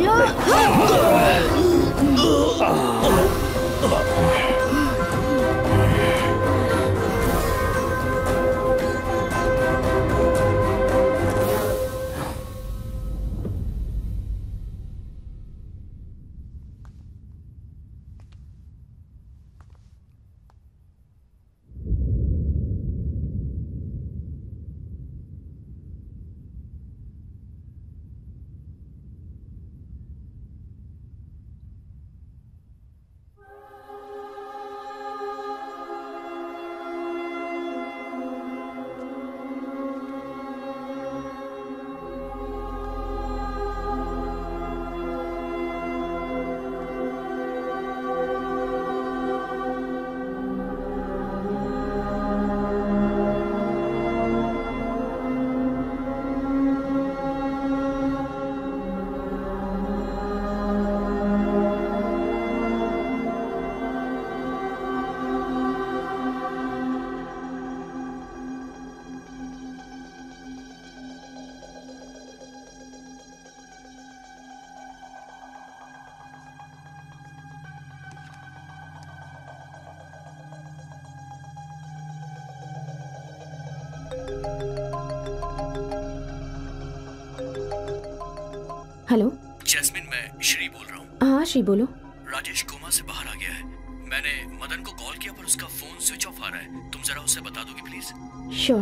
हेलो जैस्मिन, मैं श्री बोल रहा हूँ। हाँ श्री बोलो। राजेश कोमा से बाहर आ गया है। मैंने मदन को कॉल किया पर उसका फोन स्विच ऑफ आ रहा है। तुम जरा उसे बता दोगे प्लीज? श्योर।